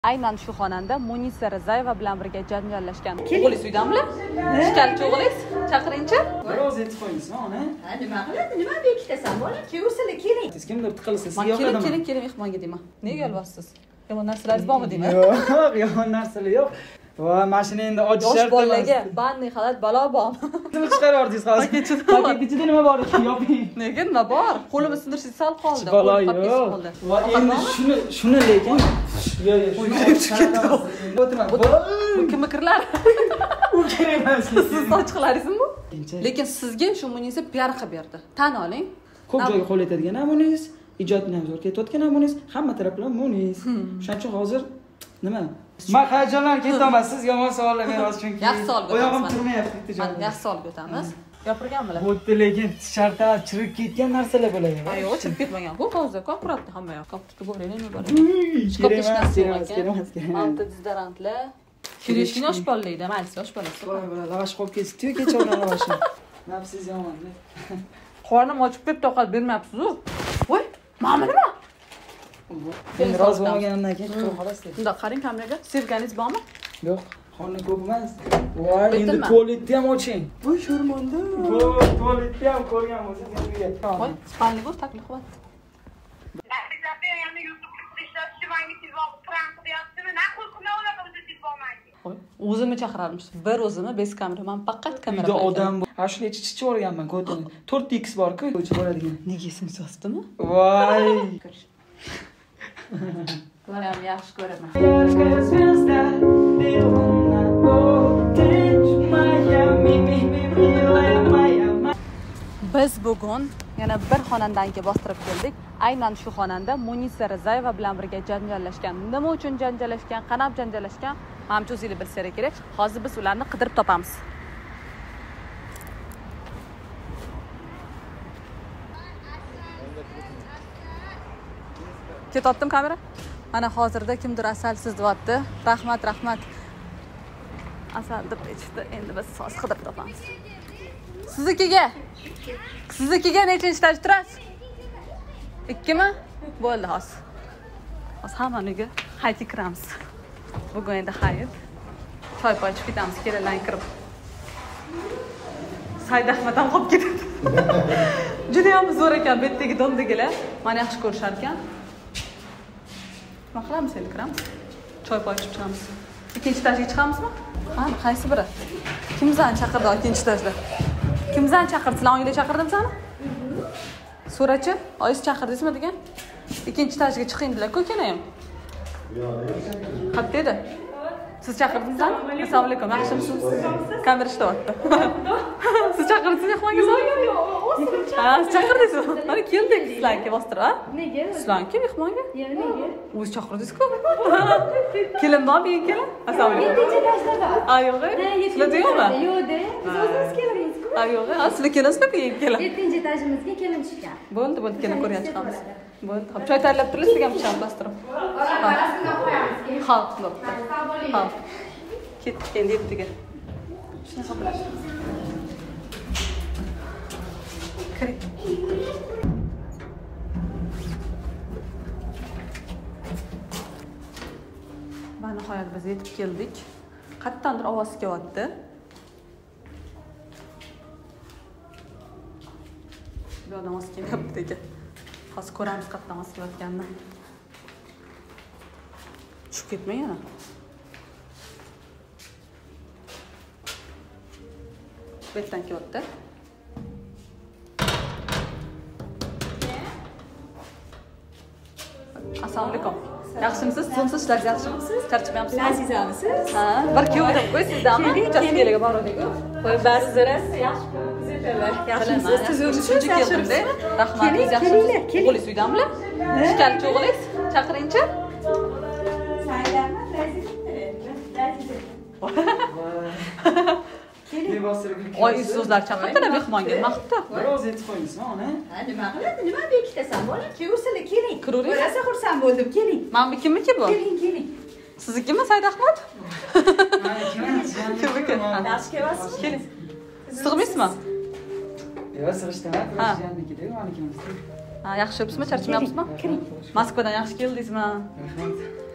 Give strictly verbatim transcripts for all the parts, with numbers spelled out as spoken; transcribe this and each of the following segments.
Aynan shu xonanda Munisa Rizayeva bilan birga janjallashgan. O'g'lingiz uydami? Shikalitchi o'g'lingiz? Chaqiringchi. Biroz aytib qo'yingiz, ona. Ha, nima qiladi? Nima bekitasan, bola? Kevsizlar keling. Siz kimdir tiqilsa sizga Men yoqadimi? keling, keling, keling mehmonga deyman. Nega yolvasiz? Yomon narsalaringiz bormi deyman? Yo'q, yomon narsalar yo'q. Va mashina endi ochish Yosh shart emas. bolaga banni xalat balo bormi? Nima chiqaryapsiz hozir? Paket ichida nima bor ekan, yoping. Nega nima bor? Qo'limni sindirishni sal qoldi. Balo Qo'lim yo'q. qoldi. Va endi shuni, shuni lekin yo yo, shuni o'tirma. Bu kim kirlar? U kerak emas. Siz sochiqlaringizmi bu? Lekin sizga shu Munisa piar qilib berdi. Tan oling. Ko'p joyga qo'l yetadigan namunangiz, ijodni ham zo'r ketayotgan namunangiz, hamma taraflama namunangiz. Shuning uchun hozir nima? Men hayajonlanib ketolmaysiz, yomon savollar berasiz chunki. Yaxshi savol beramiz. Oyog'im turmayapti, Mana yaxshi savol o'tamiz. Gapirganmilar? Bu yerda lekin shartlar chirib ketgan narsalar bo'ladi. Yo'q, chirib ketmagan. Bu hozir konkuratda hamma yoq. Koptika bo'laylik, nima bor? Kerak emas, kerak emas, kerak emas, kerak emas. Antidezodorantlar. Kirishni yosh bolalarda, mayli, yosh bolasi. Voy voy, lavash qolib ketdi-yu, kecha o'rgan lavashni. Nafsiz yomon. Qornim ochib ketib toqat bermayapsiz-ku. Voy, mana nima? Men rozi bo'lmaganimdan keyin qilib qolasizlar. Unda qarang kameraga. Sevganingiz bormi? Yo'q, qorni ko'p emas. Voy, endi tualetni ham oching. Voy, sho'rmonda. Voy, tualetni ham ko'rgan bo'lsangiz uyga. Voy, spanli bo'l, taklif qilyapti. O'zimni chaqirarmish. Bir o'zimni bez kamera, men faqat kamera. Uyda odam bor. Ha, shuni ichi chiqib o'rganman, ko'rdim. to'rt x bor-ku, o'chi bo'ladigan. Nega esimni yozibdimi? Voy. Buni ham yaxshi ko'raman. Biz bugun yana bir xonandaniga bostirib keldik. Aynan shu xonanda Munisa Rizayeva bilan birga janjallashgan. Nima uchun janjallashgan, qanday janjallashgan? Menimcha o'zingizlar bilsangiz kerak. Hozir biz ularni qidirib topamiz. Ketotdim kamera. Mana hozirda kimdir asalsiz deyapti. Rahmat, rahmat. Asal deb aytishdi. Endi biz so'z qidirib topamiz. Siznikiga. Siznikiga nechinchi etaj turasiz? ikkimi? Bo'ldi hozir. Hozir hammaniga hayt kiramiz. Bugun endi hayit. Choy poy ichib ketamiz, kelinlarni kirib. Said Ahmad ham qolib ketadi. Juda ham zo'r ekan bu yerdagi domdagilar. Meni yaxshi ko'rishar ekan. Nima qilamiz endi kiramiz? Choy poy ichib chiqamiz. Ikkinchi etajga chiqamizmi? Mana qaysi biri? Kimzani chaqirdi ikkinchi etajda? Kimzani chaqirdi? Sizlar ongida chaqirdim seni? So'rachi, oyingiz chaqirdingizmi degan? Ikkinchi etajga chiqing dedilar, ko'kana ham. Qat dedi. Siz chaqirdingizmi? Assalomu alaykum, yaxshimisiz? Kamera ishlayapti. Siz chaqirdingizmi mehmonga? Ha, siz chaqirdingizmi? Mana keldik sizlarga bostirib, ha? Nega? Sizlarga mehmonga? Ya nega? O'z chaqirdingiz-ku. Kelin bormi, kelin? Assalomu alaykum. yettinchi etajda. Ha, yo'q. Sizlar yo'qmi? Yo'q-da. Biz o'zimiz kelamizku. Ha, yo'q. Ha, sizlar kelasizmi, kelin? yettinchi etajimizga kelin tushgan. Bo'ldi, bo'ldi, kelin ko'rgan chiqamiz. Bo'ldi. Hop, choy tayyorlab turasiz, sizga ham picham bostirib. Orasiga qo'yamiz. Ha, bo'pti. Ha. Ketdik endi yettiga. Shuni hisoblashamiz. Kiring. Va nihoyat biz yetib keldik. Qayerdandir ovoz kelyapti. Bu odam ovoz kelyapti ekan. Hozir ko'ramiz qayerdan ovoz kelayotganini. Tushib ketmang yana. Bu yerdan kelyapti. Assalomu alaykum. Yaxshimisiz? Sizmisiz? Ishlaringiz yaxshimisiz? Charchamayapsizmi? Azizamisiz? Ha, bir kuyov deb qo'y sizdami? Uchastkaga bordik-ku. Voy, bari zo'rasiz, yaxshi ko'rdingizlar. Yaxshimisiz? Siz o'zingizchi keldim-da. Rahmat, o'zingiz yaxshimisiz? O'g'lingiz uydami? Shikalitchi o'g'lingiz? Chaqiringchi. Said Ahmad Laziz. Ne bostirib Oy, so'zlar chaqirdilar mehmonga, maqta. Biroz aytib qo'yingiz, ona. Ha, nima qiladi? Nima bekitasan, bola? Kevsizlar keling. Kiravering. Ko'rasa xursand bo'ldim, keling. Mana bu kimniki bu? Keling, keling. Siznikimi, Said Ahmad? Meniki emas, Kimniki? Yaxshi kelasizmi? Keling. Sig'maysizmi? Yo'q, sig'ishdan emas, Rossiyanikida, meniki emas. Ha, yaxshi yuribsizmi? Charchamayapsizmi? Moskvadan yaxshi keldingizmi? Rahmat.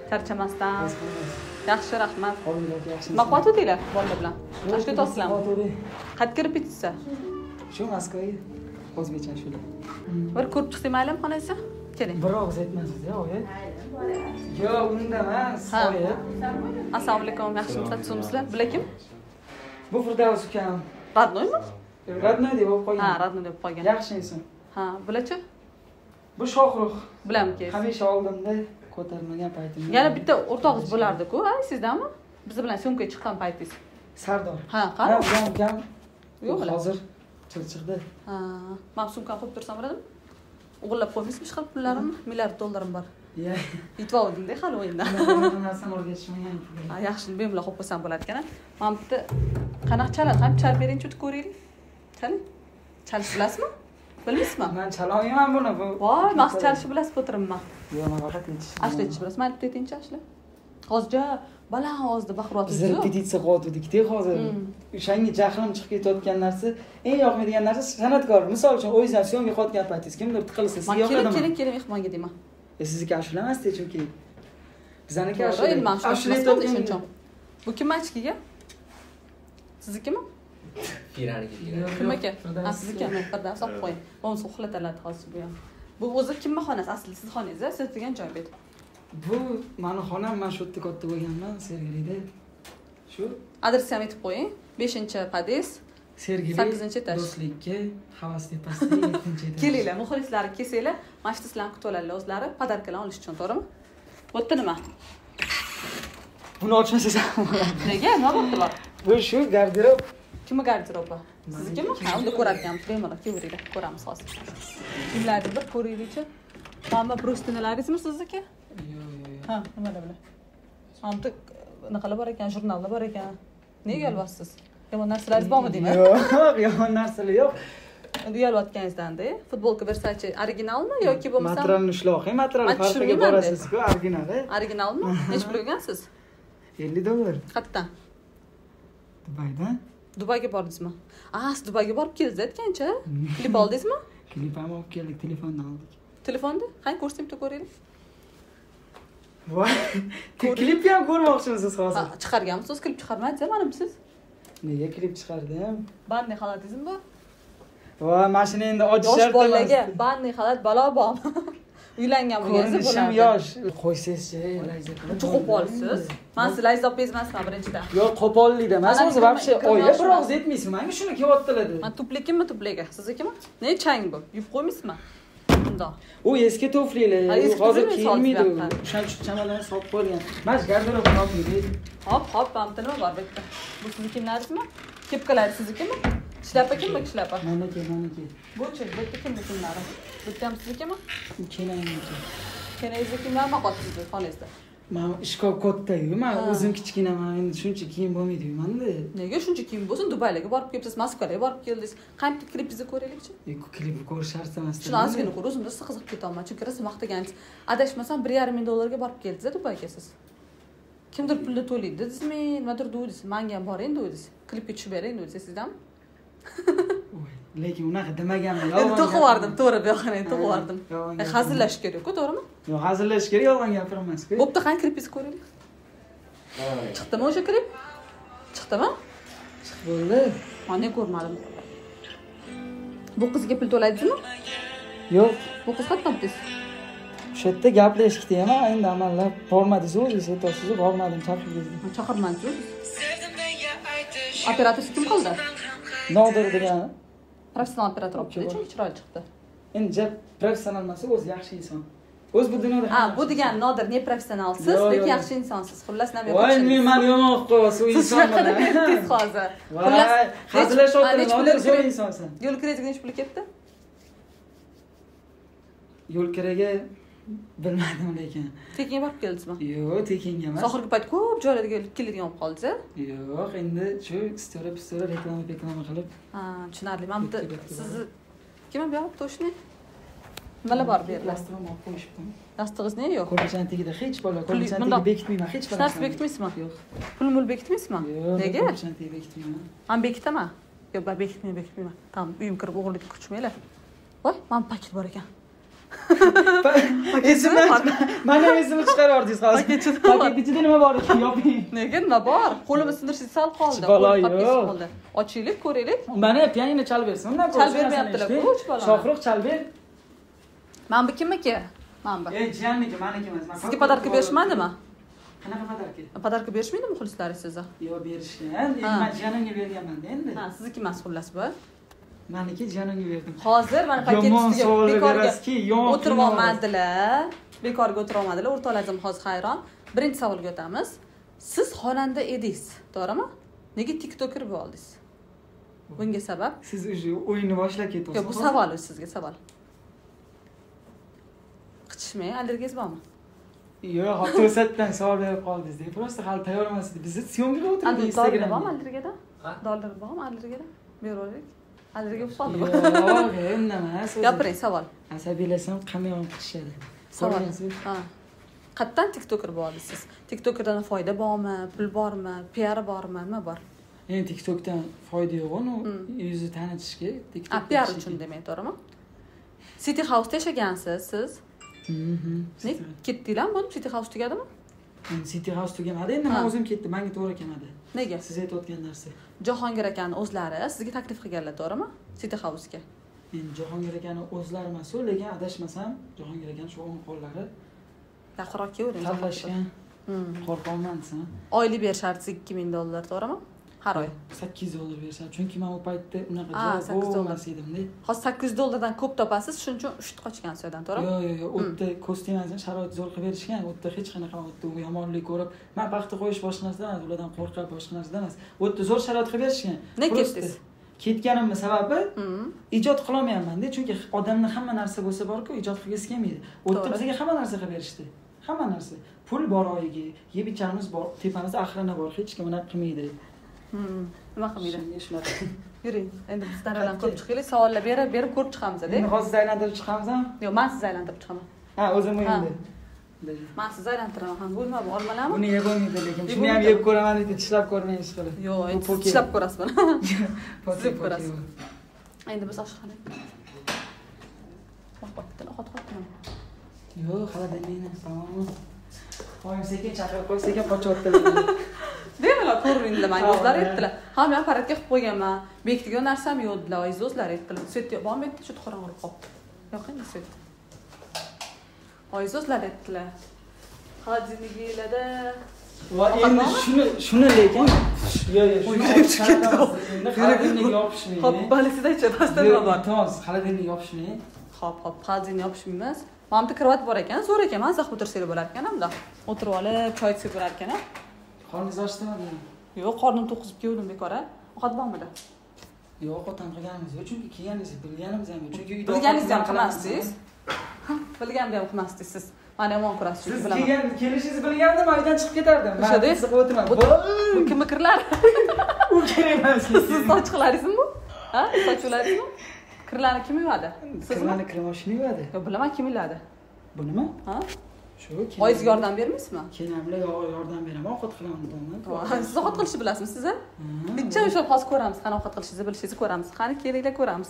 Charchamasdan. Yaxshi, rahmat. Qo'linglar yaxshi. Nima qilyapti o'tinglar bolalar bilan? Toshkent otasizlarmi? Qayerga repetitsiya? Shu Moskvaga o'zbekcha shular. Bir ko'rib chiqsam maylimi xonasi? Keling. Bir og'iz aytmasiz-ya, oyi. Yo'q, unda emas, oyi. Assalomu alaykum, yaxshimisiz? Tusumsizlar? Bular kim? Bu Firdavs ukam. Radnoymi? Radnoy deb qo'ygan. Ha, Radnoy deb qo'ygan. Yaxshi inson. Ha, bularchi? Bu Shohruh. Bilamki. Hamisha oldimda ko'tarmagan paytimda. Yana bitta o'rtog'ingiz bo'lardi-ku, ha, sizdanmi? Biz bilan syomkaga chiqqan paytingiz. Sardor. Ha, qani? Ukam, ukam. Yo'q, hozir chirchiqda. Ha, men sumkani qo'yib tursam bo'ladimi? O'g'irlab qo'ymaysizmi chiqarib pullarimni? Milliard dollarim bor. Ya. Yetib olding-da hali o'yindan. Narsani o'rgatishmagan. Ha, yaxshi, bemalol qo'yib qo'ysam bo'lar ekan. Men bitta qanaqa chaladi? Ham chalib beringchi, o'tib ko'raylik. Chaling. Chalish bilasizmi? Bilmaysizmi? Men chala olmayman buni. Bu. Voy, maqsad chalishni bilasiz o'tiribman. Yo'q, men faqat aytish. Ashla aytish bilasiz. Men bitta aytingchi ashla. Hozircha baland ovozda baqiryapsiz. Biz repetitsiya qilyotgandik-da hozir. O'shanga jahlim chiqib ketayotgan narsa, eng yoqmaydigan narsa san'atkor. Misol uchun o'zingizdan syomka qilayotgan paytingiz kimdir tiqilsa sizga yoqadimi? Keling, keling, keling, mehmonga deyman. E sizniki ashula emas-da chunki. Bizaniki To'g'ri, ashula. ilm ashula aytayotgan. Bu kim aytishkiga? Siznikimi? Piraniki. Kim aka? Ha, siznikimi? Firdavs olib qo'ying. Bo'lmasa uxlataladi hozir bu ham. Bu o'zi kimning xonasi? Asli siz xonangiz-a? Siz turgan joy bu. Bu meni xonam, men shu yerda katta bo'lganman, Sergelida. Shu Adresni ham aytib qo'ying. beshinchi podez. Sergeli sakkizinchi etaj. Do'stlikka havas tepasida yettinchi etaj. Kelinglar, muxlislarni kelsanglar, mana shu sizlarni kutib oladilar o'zlari, podarkalar olish uchun, to'g'rimi? Bu yerda nima? Buni ochmasangiz ham bo'ladi. Nega? Nima bo'ldi bular? Bu shu garderob. Kimni garderobi? Siznikimi? Ha, unda ko'radiganmiz, bemalol kelaveringlar, ko'ramiz hozir. Kimlarni bir ko'raylikchi. Mana prostinalaringizmi sizniki? Yo'q, yo'q, yo'q. Ha, nimalar bilan? Hamda naqalar bor ekan, jurnallar bor ekan. Nega yolvasiz? Yomon narsalaringiz bormi deyman? Yo'q, yomon narsalar yo'q. Uyalayotganingizdan-da, futbolka Versace originalmi yoki bo'lmasa materialni ushlab oling, material farqiga borasiz-ku, originali. originalmi? Necha pul olgansiz? ellik dollar. Qayerdan? Dubaydan. Dubayga bordingizmi? Ah, siz Dubayga borib keldingiz aytgancha. Klip oldingizmi? Klip ham olib keldik, telefondan oldik. Telefonda? Qani ko'rsam bitta ko'raylik. Voy, klipni ham ko'rmoqchimisiz hozir? Ha, chiqarganmisiz? Klip chiqarmadingiz, manimsiz? Nega klip chiqardim? Bandiy xalatingizmi bu? Voy, mashina endi ochish Yosh shart emas. bolaga bandiy xalat balo bormi? Uylangan bo'lgansiz Ko'rinishim bo'lardi. yosh. Qo'ysangizchi, layza qilib. Chuqib olsiz. Men siz layza olib bezmasman birinchidan. Yo'q, qo'pollikda emas, Mana o'zi kirma- вообще kirma oyi, yosh bir emas. og'iz aytmaysiz, menga shuni kelyaptilar. Men tuplikimmi tupliga? Siznikimi? Ne chang bu? Yuvib qo'ymaysizmi? Bundoq. U eski tuflilar, Ha, eski hozir tuflilar kiyilmaydi. solib yoqqan. O'shaning uchun chamadonni solib qo'ygan. Mana garderobni olib yuraylik. Hop, hop, bamda nima bor bu yerda? Bu siznikilaringizmi? Kepkalar siznikimi? Shlapa kimmi shlapa? Meniki, meniki. Bu-chi, bu yerda kimni kimlari? Bu yerda ham siznikimi? Kelingniki. Kenangizda kimlar maqotsizdi xonangizda? Men ishkop katta-yu, men o'zim kichkinaman, endi shuncha kiyim bo'lmaydi-yu menda. Nega shuncha kiyim bo'lsin? Dubaylarga borib kelibsiz, Moskvaga borib keldingiz. Qancha klipingizni ko'raylikchi? Yo'q, klip ko'rish shart emas. Shuni ozgina ko'r, o'zimda siz qiziqib ketolman. Chunki rosa maqtagansiz. Adashmasam bir yarim ming dollarga borib keldingiz Dubayga siz. Kimdir pulni to'laydi dedingizmi? Nimadir dedingiz. Menga ham boring dedingiz. Klipga tushib bering dedingiz, sizdami? Lekin unaqa demaganman. Endi to'qivardim, to'g'ri, bu yoqqa to'qivardim. Yolg'on gap. Hazillashish kerak-ku, to'g'rimi? Yo'q, hazirlash kerak, yolg'on gapirmasku. Bo'pti, qani klipingizni ko'raylik. Chiqdimi o'sha klip? Chiqdimi? Chiqib bo'ldi. Mana ko'rmadim. Bu qizga pul to'laydingizmi? Yo'q, Bu qiz qayerdan topdingiz? o'sha yerda gaplashdik ham, endi amallab bormadingiz, o'zingiz aytasiz, bormadim, chaqirdim. Chaqirmansiz. Operator kim qildi? Nodir degan. Professional operator olib keldi, chunki chiroyli chiqdi. Endi jab professional emas, o'zi yaxshi inson. O'z bu dunyoda. Ha, bu degan Nodir ne professionalsiz, Yo'q, lekin yo'q. yaxshi insonsiz. Xullas, nima Voy, men meni yomon qilib qo'yasiz, u Siz inson shunaqa mana. deb hozir. Voy, hazillashayotgan nech Nodir pul zo'r kerak? insonsan. Yo'l kreditga nech pul ketdi? Yo'l keraga bilmadim lekin. Tekin borib keldingizmi? Yo'q, tekinga emas. Sohilga payt ko'p joylarga keladigan bo'lib qoldi-a? Yo'q, endi shu istora pistora reklama reklama qilib. Ha, tushunarli. Men bitta sizni kim bu yoq to'shni? Nimalar bor bu yerda? Plastikni olib qo'yishibdi. Dastig'ingiz ne yo'q? Ko'rpachantigida hech bola, Pul- ko'rpachantiga bundoq- bekitmayman, hech Hech bola. narsa bekitmaysizmi? Yo'q. Pul mul bekitmaysizmi? Yo'q, Nega? ko'rpachantiga bekitmayman. Men bekitaman. Yo'q, men bekitmayman, bekitmayman. Tamam, uyim kirib o'g'irlikka kuchmaylar. Voy, men paket bor ekan. Esimdan mana esimni chiqarib yubordingiz hozir. Paketida Paket ichida nima bor ekan yoping. Nega nima bor? Qo'limni sindirishni sal qoldi. Balo Qo'lim yo'q. qattiq qoldi. Ochaylik, ko'raylik. Mana pianino chalib bersin. Undan Chal bermayaptilar, uch bola. Shohruh chalib ber. Mana bu kimniki? Mana bu. Ey, jiyanniki, meniki emas. Sizga podarka berishmadimi? Qanaqa podarka? Podarka berishmaydimi muxlislaringiz sizga? Yo'q, berishgan. Endi men jiyanimga berganman-da endi. Ha, sizniki emas xullas bu. Meniki jiyanimga berdim. Hozir mana paket Yomon ustiga savol bekorga berasizki, yomon o'tirib savol olmadilar. Bekorga o'tirib olmadilar. O'rtolazim hozir hayron. Birinchi savolga o'tamiz. Siz xonanda edingiz, to'g'rimi? Nega TikToker bo'lib oldingiz? Bunga sabab? Siz o'sha o'yinni boshlab ketyapsiz. Yo'q, bu savol sizga savol. Qichishmang, allergiyangiz bormi? Yo'q, to'satdan savol berib qoldingiz. Просто hali tayyor emas edi. Biz syomkaga o'tirdik Instagramda. Bormi allergiyada? Dollar bormi allergiyada? Beraylik. Allergiya bo'lib qoldi. Yo'q, endi emas. Gapiring, savol. Asabiylasam qamyon qilishadi. Savol. Ha. Qayerdan TikToker bo'ldingiz siz? TikTokerdan foyda bormi, pul bormi, P R bormi, nima bor? Endi TikTokdan foyda yo'q-ku, yuzni tanitishga, TikTok. A, P R uchun demak, to'g'rimi? City House tashagansiz siz? Mhm. Ne? Ketdinglarmi bo'lib City House tugadimi? Endi City House tugamadi. Endi men o'zim ketdim. Menga to'g'ri kelmadi. Nega? Siz aytayotgan narsa. Jahongir akani o'zlari sizga taklif qilganlar, to'g'rimi? City House'ga. Endi Jahongir akani o'zlari emas-ku, lekin adashmasam, Jahongir akani shu o'ng qo'llari Yaqinroq kelavering. tanlashgan. Qo'rqolman desam. Oylik berishardi ikki ming dollar, to'g'rimi? Har oy. sakkiz dollar berishadi. Chunki men u paytda unaqa Ah, sakkiz javob dollar. olmas edim-da. Hozir sakkiz dollardan ko'p topasiz, shuning uchun ushit qochgan so'ydan, to'g'rimi? Yo'q, yo'q, yo'q. U yerda kostyumingizni sharoit zo'r qilib berishgan. U yerda hech qanaqa u yerda yomonlik ko'rib, men paxta qo'yish boshqa narsadan emas, ulardan qo'rqib boshqa narsadan emas. U yerda zo'r sharoit qilib berishgan. Nega ketdingiz? Ketganimning sababi ijod qila olmayapman-da, chunki odamning hamma narsa bo'lsa bor-ku, ijod qilgisi kelmaydi. U yerda bizga hamma narsa qilib berishdi. Hamma narsa. Pul bor oyiga, yeb ichamiz bor, tepamizda axrana bor, hech kim unaqa qilmaydi. Hmm, nima qilmaydi? Shunaqa. Yuring, endi biz daralan ko'rib chiqaylik, savollar berib, berib ko'rib chiqamiz-da. Endi hozir aylantirib chiqamizmi? Yo'q, men sizni aylantirib chiqaman. Ha, o'zim endi. Men sizni aylantiraman ham. Bo'lma bu olmalarmi? Buni yeb bo'lmaydi, lekin shuni ham yeb ko'raman deb tishlab ko'rmang ish qilib. Yo'q, endi tishlab ko'rasiz buni. Sizib ko'rasiz. Endi biz oshxona. Bak, bak, ovqat qotdim. Yo'q, xaladaningni, tamommi? Qo'yim sekin chaqirib qo'y, sekin qochyaptilar. Bemalol ko'ringlar, menga o'zlari aytdilar. Ha, men apparatga qilib qo'yganman. Bekitgan narsam yo'q dedilar, o'zingiz o'zlari aytdilar. Svet bormi? Aytdi, shu qorong'ulik qoldi. Yo'q, endi svet. O'zingiz o'zlari aytdilar. Xodimliginglarda Va endi shuni shuni lekin yo'q, yo'q, shuni endi xaladinlik yopishmaydi. Xo'p, balisida ichadasidan nima bor? To'g'ri, xaladinlik yopishmaydi. Xo'p, xo'p, xaladinlik yopishmaymiz. Mana bu krevat bor ekan, zo'r ekan, men zax o'tirsanglar bo'lar ekan, hamda. O'tirib olib, choy ichib bo'lar ekan. Qorningiz ochdimi? Yo'q, qornim to'qizib keldim bekor-a. Ovqat bormidi? Yo'q, ovqat qilganimiz yo'q, chunki kelganingizni bilganimiz ham yo'q. Chunki uyda Bilganingizni ham qilmasdingiz. Bilganimni ham qilmasdingiz siz. Meni yomon ko'rasiz, siz bilaman. kelgan kelishingizni bilgandim, men uydan chiqib ketardim. Men sizni o'tiraman. Bu kimni kirlari? U kerak emas. Siz sochqalaringizmi bu? Ha? Sochularingizmi? Kirlarni kim yuvadi? Sizmi? Kirlarni kremashni yuvadi. Yo'q, bilaman kim yuvadi. Bu nima? Ha? Shu. Oyingiz yordam bermaysizmi? Kelinimlar yordam beraman, ovqat qilaman. Siz ovqat qilishni bilasizmi siz? Bitta o'sha hozir ko'ramiz, qani ovqat qilishingizni bilishingizni ko'ramiz. Qani kelinglar ko'ramiz.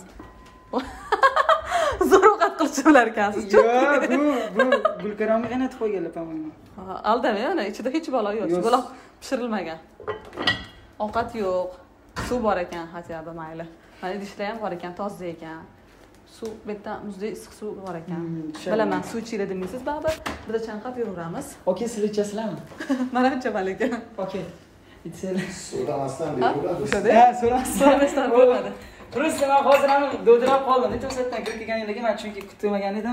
Zo'r ovqat qilishni bilar ekansiz. Yo'q, bu bu gulkaramga qaynatib qo'yganlar, по-моему. Ha, aldamay, ana ichida hech balo yo'q. Buloq pishirilmagan. Ovqat yo'q. Suv bor ekan, hatto mayli. Mana idishlar ham bor ekan, toza ekan. Suv, bu yerda muzdek issiq suv bor ekan. Bilaman, suv ichinglar demaysiz, baribir. Birda chanqab yuraveramiz. Okey, siz ichasizlarmi? Mana ichaman lekin. Okey. Ichsanglar. So'ramasdan beraveradi. O'shada? Ha, so'ramasdan. So'ramasdan bo'lmadi. Просто men hozir ham dovdirab qoldim. To'satdan kirib kelganinglarga men chunki kutmagan edim.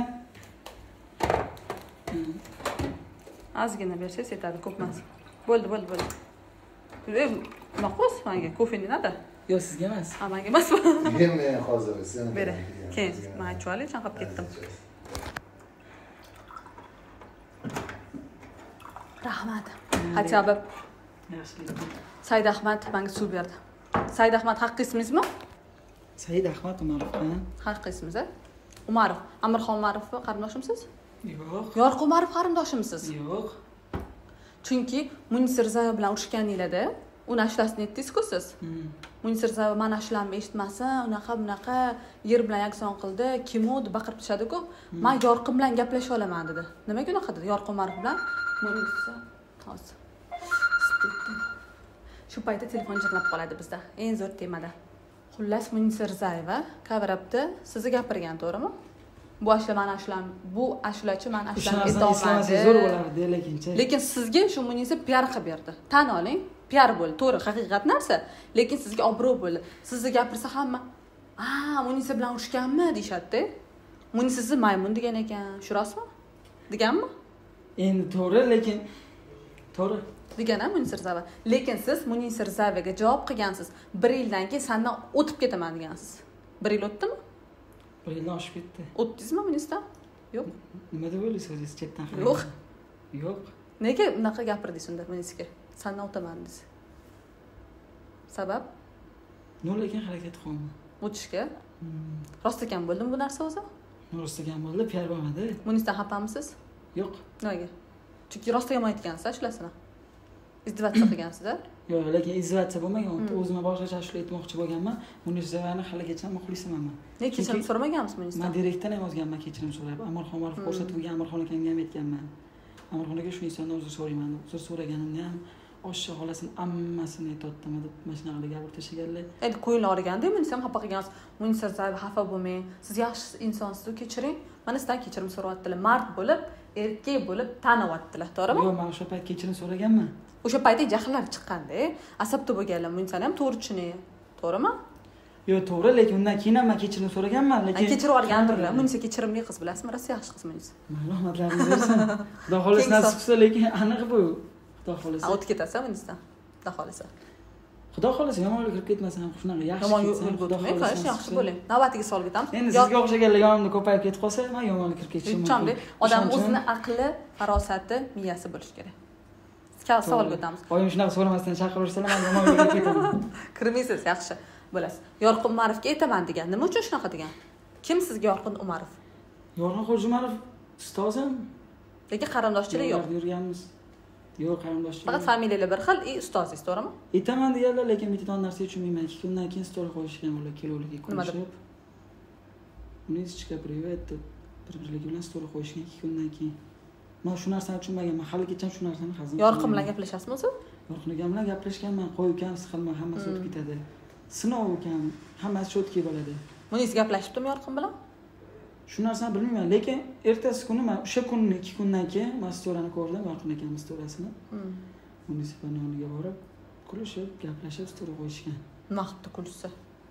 Ozgina bersangiz yetadi, ko'p emas. Bo'ldi, bo'ldi, bo'ldi. Ey, nima qilasiz menga? Kofeni nada? Yo'q, sizga emas. Ha, menga emasmi? Men men hozir sen. Bering. Keyin men aytib chanqab ketdim. Rahmat. Hatyobi Yaxshilik. Said Ahmad menga suv berdi. Said Ahmad haqiqiy ismingizmi? Said Ahmad Umarov. Haqiqiy ismingiz? Umarov. Amirxon Umarovmi qarindoshimsiz? Yo'q. Yorqin Umarov qarindoshimsiz? Yo'q. Chunki Munis Rizayev bilan urushganinglarda uni ashlasini aytdingiz-ku siz. Munisa Rizayeva mana shularni eshitmasin, unaqa bunaqa yer bilan yakson qildi, kim u deb baqirib tushadi-ku. Men Yorqin bilan gaplasha olaman dedi. Nimaga unaqa dedi? Yorqin Umarov bilan Munisa hozir. Shu paytda telefon jiringlab qoladi bizda. Eng zo'r temada. Xullas Munisa Rizayeva kavrabda sizni gapirgan, to'g'rimi? Bu ashula mana shular, bu ashulachi mana shular aytolmadi. Zo'r bo'lardi, lekinchi. Lekin sizga shu Munisa piar qilib berdi. Tan oling, piar bo'ldi, to'g'ri, haqiqat narsa. Lekin sizga obro' bo'ldi. Sizni gapirsa hamma, "A, Munisa bilan urushganmi?" deyshadi-da. Munisa sizni maymun degan ekan, shu rostmi? Deganmi? Endi to'g'ri, lekin to'g'ri. Degan-a Munisa Rizayeva. Lekin siz Munisa Rizayevaga javob qilgansiz. bir yildan keyin sendan o'tib ketaman degansiz. bir yil o'tdimi? bir yildan oshib ketdi. O'tdingizmi Munisa? Yo'q. Nima deb o'ylaysiz o'zingiz chetdan qarang? Yo'q. Yo'q. Nega unaqa gapirdingiz unda Munisaga? Sendan o'taman dedingiz. Sabab? Nol ekan harakat qildim. O'tishga. Rost ekan bo'ldimi bu narsa o'zi? Rost ekan bo'ldi, piar bo'lmadi. Munisadan xafamisiz? Yo'q. Nimaga? Chunki rost yomon aytgansiz, shulasini. Izdivatsa qilgansiz-da? Yo'q, lekin izdivatsa bo'lmagan. O'zimga boshqacha ashula aytmoqchi bo'lganman. Munisavani haligacha muxlisaman. Nega kechirim so'ramagansiz Munisa? Men direktdan ham yozganman kechirim so'rab. Amirxon Umarov ko'rsatib qo'ygan Amirxon akamga ham aytganman. Amirxon aka shu insondan uzr so'rayman. Uzr so'raganimda ham oshcha xolasini hammasini aytdim deb mashina qilib gapirib tashlaganlar. Endi qo'yinlar olganda Munisa ham xafa qilgansiz. Munisa Rizayeva xafa bo'lmang. Siz yaxshi insonsiz, kechiring. Mana sizdan kechirim so'rayaptilar. Mard bo'lib, erkak bo'lib taniyaptilar, to'g'rimi? Yo'q, men o'sha payt kechirim so'raganman. O'sha paytda jahllar chiqqanda, asabda bo'lganlar Munisani ham to'g'ri tushuning, to'g'rimi? Yo'q, to'g'ri, lekin undan keyin ham men kechirim so'raganman, lekin kechirib olgandirlar. Munisa kechirimli qiz, bilasizmi? Rosa yaxshi qiz Munisa. Rahmatlaringizni bersin. Xudo xolasa nasib qilsa, lekin aniq bu. Xudo xolasa. O'tib ketasiz Munisidan. Xudo xolasa. Xudo xolasa yomonlik kirib ketmasin, shunaqa yaxshi. Yomon yo'lga o'tmang, qilish yaxshi bo'ling. Navbatiga solib ketamiz. Endi sizga o'xshaganlar yonimda ko'payib ketib qolsa, men yomonlik kirib ketishim mumkin. Odam o'zini aqli, farosati, miyasi bo'lishi kerak. Savolga o'tamiz. Oyim shunaqa so'ramasdan chaqirursalar, men yomon yo'lga ketaman. Kirmaysiz, yaxshi. Bo'lasiz. Yorqin Umarovga aytaman degan. Nima uchun shunaqa degan? Kim sizga Yorqin Umarov? Yorqin Qo'jumarov ustozim. Lekin qarindoshchilik yo'q. Yurganmiz. Yo'q, qarindoshchilik. Faqat familiyalar bir xil, i ustozingiz, to'g'rimi? Aytaman deganlar, lekin bittadan narsa tushunmayman. ikki kundan keyin stol qo'yishgan ular kelovligi ko'rishib. Munisichka privet deb bir-birligi bilan stol qo'yishgan ikki kundan keyin. Men shu narsani tushunmaganman. Haligacha shu narsani hazm. Yorqin bilan gaplashasizmi o'zi? Yorqin bilan gaplashganman. Qo'y ukam siqilma, hammasi o'tib ketadi. Sinov ukam, hammasi cho'tki bo'ladi. Munis gaplashibdimi Yorqin bilan? Shu narsani bilmayman, lekin ertasi kuni men o'sha kunni ikki kundan keyin mastorani ko'rdim, Yorqin akamning mastorasini. Munis yoniga borib, kulishib, gaplashib, stor qo'yishgan. Nima qilibdi kulishsa?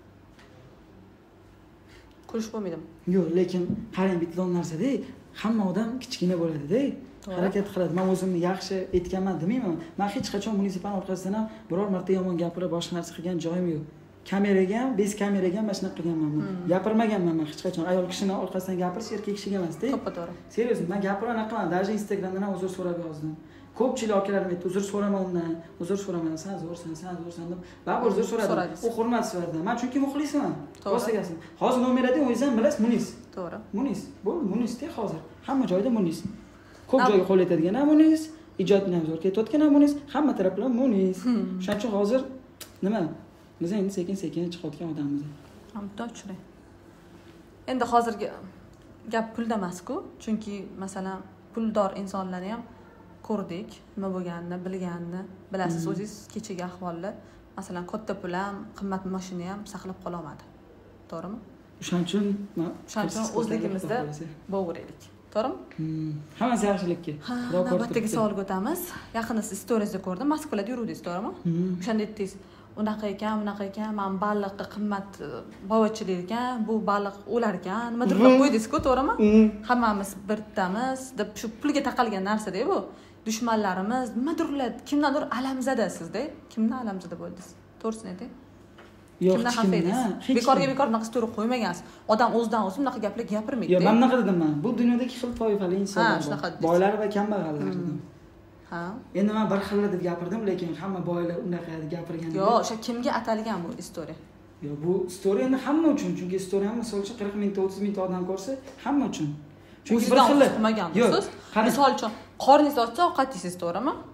Kulish bo'lmaydimi? Yo'q, lekin qarang, bitta narsa-da, hamma odam kichkina bo'ladi-da. Harakat qiladi. Men o'zimni yaxshi aytganman demayman. Men hech qachon munisipal orqasidan ham biror marta yomon gapirib, boshqa narsa qilgan joyim yo'q. Kameraga ham, bez kameraga ham mashina qilganman men. Gapirmaganman men hech qachon. Ayol kishining orqasidan gapirish erkak kishiga emas-da. To'ppa-to'g'ri. Serios, men gapirana qilaman. Даже Instagramdan ham uzr so'rab yozdim. Ko'pchilik akalarim aytdi, uzr so'rama undan, uzr so'raman, sen zo'rsan, sen zo'rsan deb. Baribir uzr so'radim. U hurmat sifatida. Men chunki muxlisman. Rostigasin. Hozir nomerada o'zingiz ham bilasiz, Munis. To'g'ri. Munis. Bo'ldi, Munisda hozir. Hamma joyda Munis. Ko'p joyga qo'l yetadigan ham Munis, ijodni ham zo'r ketayotgan ham Munis, hamma taraflar Munis. Shuning uchun hozir nima? Biz endi sekin-sekin chiqayotgan odammiz. Hamda tushunay. Endi hozirgi gap pulda emas-ku, chunki masalan puldor insonlarni ham ko'rdik, nima bo'lganini, bilganini, bilasiz o'zingiz kechagi ahvolni. Masalan, katta pul ham, qimmat mashina ham saqlab qola olmadi. To'g'rimi? Shuning uchun Shuning uchun o'zligimizda bo'g'iraylik. To'g'rimi? Hammasi yaxshilikka. Navbatdagi savolga o'tamiz. Yaqinda siz storiesda ko'rdim, Moskvada yuruvdingiz, to'g'rimi? O'shanda aytdingiz, unaqa ekan, bunaqa ekan, men baliqqa qimmat boyvachchilik ekan, bu baliq o'lar ekan, nimadir qilib qo'ydingiz-ku, to'g'rimi? Hammamiz birdamiz deb shu pulga taqalgan narsa-da bu. Dushmanlarimiz nimadirlar, kimdandir alamzadasiz-da. Kimdan alamzada bo'ldingiz? To'g'risini ayting. Yo'q, kimdan xafa edingiz? Bekorga bekor bunaqa story qo'ymagansiz. Odam o'zidan o'zi bunaqa gaplar gapirmaydi. Yo'q, men bunaqa dedim men. Bu dunyoda ikki xil toifali insonlar bor. Boylar va kambag'allar dedim. Ha. Endi men bir xil deb gapirdim, lekin hamma boylar unaqa deb gapirgan. Yo'q, o'sha kimga atalgan bu story? Yo'q, bu story endi hamma uchun, chunki story ham misol uchun qirq mingta, o'ttiz mingta odam ko'rsa, hamma uchun. Chunki bir xil qilmagansiz. Misol uchun, qorningiz ochsa ovqat yeysiz, to'g'rimi?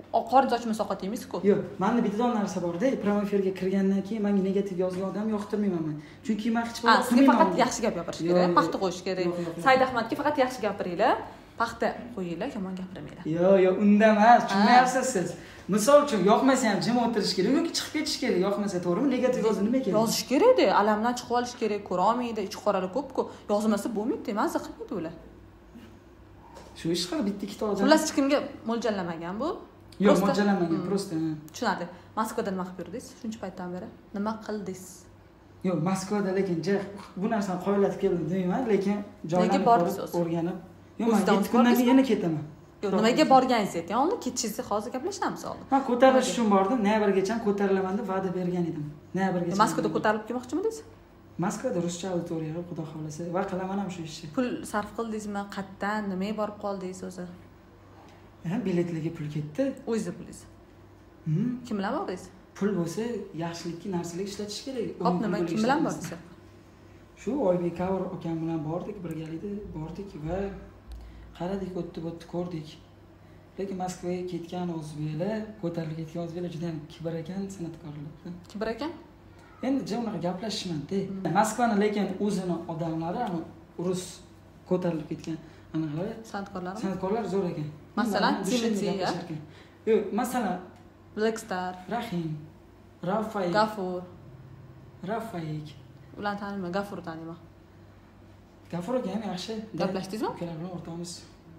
qoringiz ochmasa ovqat yeysiz-ku. Yo'q, menda bittadan narsa bor-da, prямой efirga kirgandan keyin menga negativ yozgan odam yoqtirmayman men. Chunki men hech qachon sizga faqat yaxshi gap gapirish kerak, paxta qo'yish kerak. Said Ahmadga faqat yaxshi gapiringlar, paxta qo'yinglar, yomon gapirmanglar. Yo'q, yo'q, unda emas, tushunmayapsiz siz. Misol uchun yoqmasa ham jim o'tirish kerak yoki chiqib ketish kerak, yoqmasa to'g'rimi? Negativ yozib nima kerak? Yozish kerak-da, alamdan chiqib olish kerak, ko'ra olmaydi, ichi qoralar ko'p-ku. Yozmasa bo'lmaydi, mazza qilmaydi ular. Shu ish qilib bitta ikkita odam. Xullas hech kimga mo'ljallamagan bu. Yo'q, mo'ljallamagan, prosta. Tushunarli. Moskvada nima qilib yurdingiz? Shuncha paytdan beri nima qildingiz? Yo'q, Moskvada lekin bu narsani qoyillatib keldim deyman, lekin joylarni ko'rib o'rganib. Yo'q, men yetti kundan keyin yana ketaman. Yo'q, nimaga borganingiz ayting. Oldin ketishingizni hozir gaplashamiz oldin. Men ko'tarilish uchun bordim, noyabrgacha ko'tarilaman deb va'da bergan edim. Noyabrgacha. Moskvada ko'tarilib kelmoqchimidingiz? Moskvada ruscha auditoriya, xudo xolasa, va qilaman ham shu ishni. Pul sarf qildingizmi? Qayerdan, nimaga borib qoldingiz o'zi? Ha, biletlarga pul ketdi. O'zingiz pulingiz. Hmm. Kim bilan bordingiz? Pul bo'lsa, yaxshilikki narsalar ishlatish kerak. Hop, nima kim bilan bordingiz? Shu Oybek Kavr akam bilan bordik, birgalikda bordik va qaradik, o'tdi, o'tdi, ko'rdik. Lekin Moskvaga ketgan o'zbeklar, ko'tarilib ketgan o'zbeklar juda ham kibr ekan, san'atkorlar. Kibr ekan? Endi jim unaqa gaplashishmanda. Moskvani lekin o'zini odamlari, ana rus ko'tarilib ketgan anaqa san'atkorlar. San'atkorlar zo'r ekan. Masalan, Timotiya. Yo'q, masalan, Blackstar, Rahim, Rafaik, Gafur, Rafaik. Ularni taniyman, Gafur taniyman. Gafur aka ham yaxshi. Gaplashdingizmi? Ukalar bilan o'rtamiz.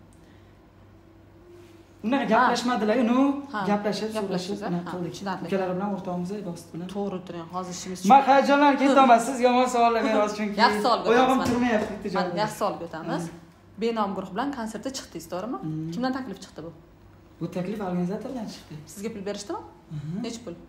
Unaqa gaplashmadilar, uni gaplashib, gaplashib qildik. Ukalar bilan o'rtamiz, do'st bilan. To'g'ri turing, hozir ishimiz. Men hayajonlanib ketaman, yomon savollar berasiz chunki. Yaxshi savol beraman. Oyog'im turmayapti bitta joyda. Yaxshi savol o'tamiz. Benom guruh bilan konsertga chiqdingiz, to'g'rimi? Kimdan taklif chiqdi bu? Bu taklif organizatordan chiqdi. Sizga pul berishdimi? Necha pul?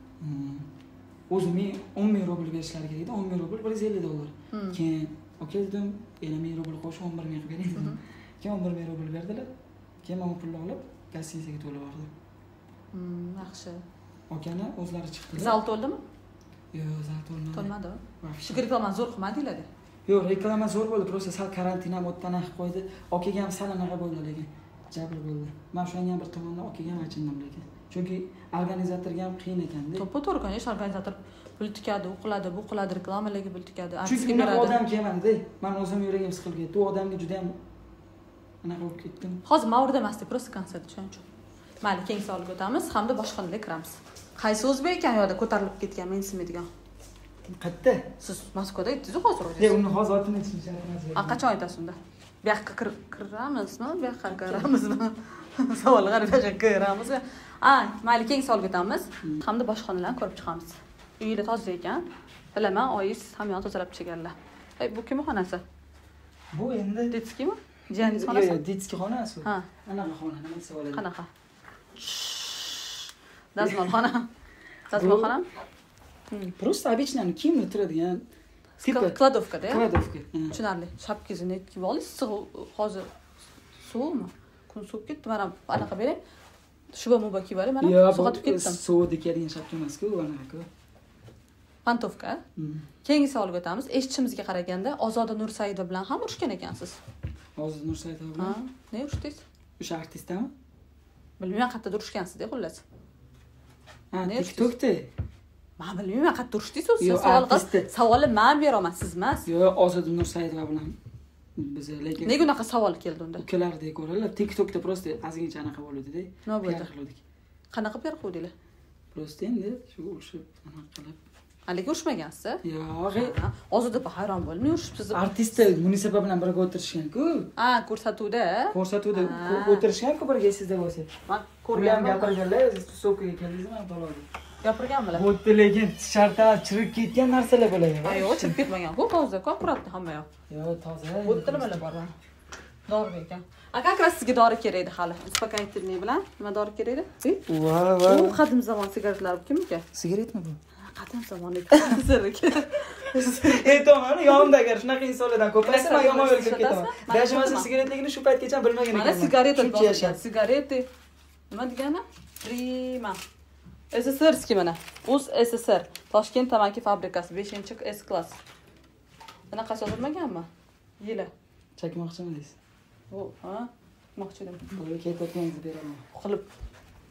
O'zim o'n ming rubl berishlari kerak edi, o'n ming rubl bir yuz ellik dollar. Keyin aka dedim, yana ming rubl qo'shib o'n bir ming qilib bering dedim. Keyin o'n bir ming rubl berdilar. Keyin men pulni olib, gastinisaga to'lab yubordim. Hmm, yaxshi. Akani o'zlari chiqdilar. Zal to'ldimi? Yo'q, zal to'lmadi. To'lmadi. Shu reklama zo'r qilmadinglar-da. Yo'q, reklama zo'r bo'ldi, prosta sal karantin ham o'tdan qilib qo'ydi. Akaga ham sal anaqa bo'ldi lekin. Jabr bo'ldi. Men shunga ham bir tomondan akaga ham achindim lekin. Chunki organizatorga ham qiyin ekanda. To'ppa-to'g'ri, конечно, organizator pul tikadi, u qiladi, bu qiladi, reklamalarga pul tikadi, chunki unaqa odam kelmadi-da. Men o'zim yuragim siqilib ketdi. U odamga juda ham anaqa bo'lib ketdim. Hozir Mavrda emasdi, prosta konsert shuning uchun. Mayli, keyingi savolga o'tamiz, hamda boshqalarga kiramiz. Qaysi o'zbek ekan yo'da ko'tarilib ketgan, men ismaydigan? Qayerda? Siz Moskvada aytdingiz hozir o'zingiz. Yo'q, uni hozir otini aytishim. A qachon aytasiz unda? Bu yoqqa kiramizmi? Bu yoqqa kiramizmi? Savol g'arib yoqqa kiramizmi? A, mayli, keyingi savolga o'tamiz. Hamda boshqalarni ko'rib chiqamiz. Uyida toza ekan. Bilaman, oyingiz hamyon tozalab chiqarlar. Ey, bu kimning xonasi? Bu endi Detskimi? Jiyaningiz xonasi? Yo'q, detski xonasi. Ha. Anaqa xona, nima desa bo'ladi? Qanaqa? Dazmol xona. Dazmol xona? Просто обычный kiyimlar turadigan tipi kladovkada. Kladovka. Tushunarli. Shapkangizni netkib olingiz, hozir suvmi? Kun suvib ketdi, mana anaqa bering. Shuba muba kiyib oling, mana sug'atib ketdim. Suvda kelgan shapka emas-ku, anaqa. Pantovka. Keyingi savolga o'tamiz. Eshitishimizga qaraganda Ozoda Nursaidova bilan ham urushgan ekansiz. Ozoda Nursaidova bilan? Ha, ne urushdingiz? O'sha artistami? Bilmayman, qayerda urishgansiz-da, xullas. Ha, TikTokda. Men bilmayman, qayerda urushdingiz o'zi. Savol qilib, savolni men beraman, siz emas. Yo'q, Ozoda Nursaidova bilan biz lekin nega unaqa savol keldi unda? Ukalardek ko'ralar, TikTokda prosta ozgincha anaqa bo'ladi-da. Nima bo'ldi? Qanaqa piar qildinglar? Prosta endi shu o'sha anaqa qilib. Haligi urushmagansiz? Yo'q. Hozirda hayron bo'ldim, urushibsiz. Artist Munisaba bilan birga o'tirishgan-ku. Ha, ko'rsatuvda. Ko'rsatuvda o'tirishgan-ku birga sizda bo'lsa. Men ko'rganman, gapirganlar, siz tusovkaga keldingizmi, toladi. Gapirganmilar? Bo'tdi, lekin shartda chirib ketgan narsalar bo'ladi. Yo'q, chirib ketmagan-ku, toza, akkuratni hamma yoq. Yo'q, toza. Bo'tdi nimalar bor mana? Dori ekan. Aka, akras sizga dori kerak edi hali. Uspokоительный bilan nima dori kerak edi? Va va. U qadim zamon sigaretlar kimniki? Sigaretmi bu? Qadim zamon edi. Ey, tomoni yonimda agar shunaqa insonlardan ko'paysa, men yomon yo'lga ketaman. Даже men sigaretligini shu paytgacha bilmagan ekanman. Mana sigareta yashab. Sigareti. Nima degani? Prima. S S R ski mana. Uz S S R. Toshkent tamaki fabrikasi beshinchi S klass. Bunaqa sotilmaganmi? Yili. Chakmoqchimi deysiz? O, ha? Moqchidim. Bo'lib ketayotganingizni beraman. Qilib.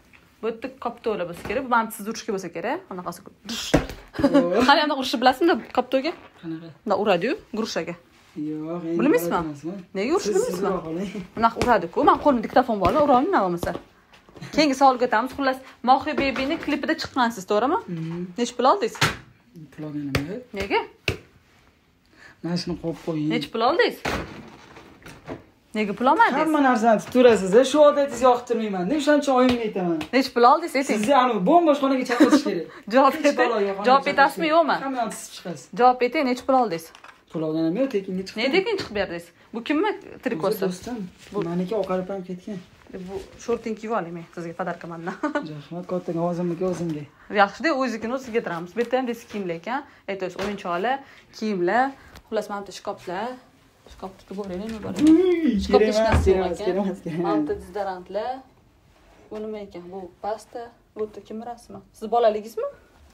Bu yerda kaptola bo'lsa kerak. Bu mana siz urishga bo'lsa kerak. Anaqasi. Qani ham urishni bilasizmi kaptoga? Qanaqa? Bunda uradi-yu, grushaga. Yo'q, bilmaysizmi? Nega urishni bilmaysizmi? Siz Bunaqa uradi-ku. Men qo'limda diktofon bor, ura olmayman bo'lmasa. Keyingi savolga o'tamiz. Xullas, Mohi Baby'ning klipida chiqqansiz, to'g'rimi? Nech pul oldingiz? Pul olganim. Nega? Mana shuni qo'yib qo'ying. Nech pul oldingiz? Nega pul olmadingiz? Hamma narsani tutib turasiz, shu odatingizni yoqtirmayman. Nega o'shancha oyimga aytaman? Nech pul oldingiz, ayting. Sizni anu bombosh xonaga chaqirish kerak. Javob eting. Javob etasizmi, yo'qmi? Hamma tisib chiqasiz. Javob eting, nech pul oldingiz? Pul olganim yo'q, tekinga chiqdim. Ne tekin chiqib berdingiz? Bu kimmi trikosi? Do'stim. Meniki oqarib ham ketgan. Bu shorting kiyib oling men sizga podarka mandan. Rahmat, kattaga o'zimga o'zimga. Yaxshi-da, o'zingiznikini o'zingizga tiramiz. Bu yerda ham desiz kiyimlar ekan. Aytasiz, o'yinchoqlar, kiyimlar, xullas mana bu shkaflar. Shkafga boraylik, nima bor? Shkafga kerak emas, kerak emas, kerak emas. Mana bu dezodorantlar. Bu nima ekan? Bu pasta. Bu yerda kim rasmi? Siz bolaligingizmi?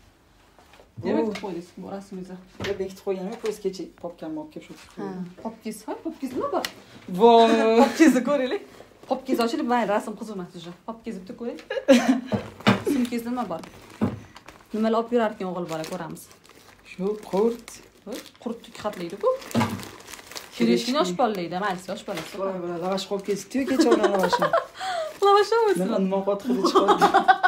Nima qilib qo'ydingiz bu rasmingizni? Bunga bekitib qo'yganman, ko'z kechi popkam olib kelib shu. Ha, popkiz, ha, popkiz nima bor? Voy, Popkizni ko'raylik. Popkiz ochilib, mayli, rasm qiziqmas уже. Popkizni bitta ko'ring. Sumkangizda nima bor? Nimalar olib yurar ekan o'g'il bola, ko'ramiz. Shu qurt. Qurtlik xatlaydi-ku. Kirishni yosh bolalaydi, mayli, yosh bolasi. Voy, voy, lavash qolib ketdi-yu, kecha olgan lavashim. Lavash o'zi. Nima nima qotib chiqadi?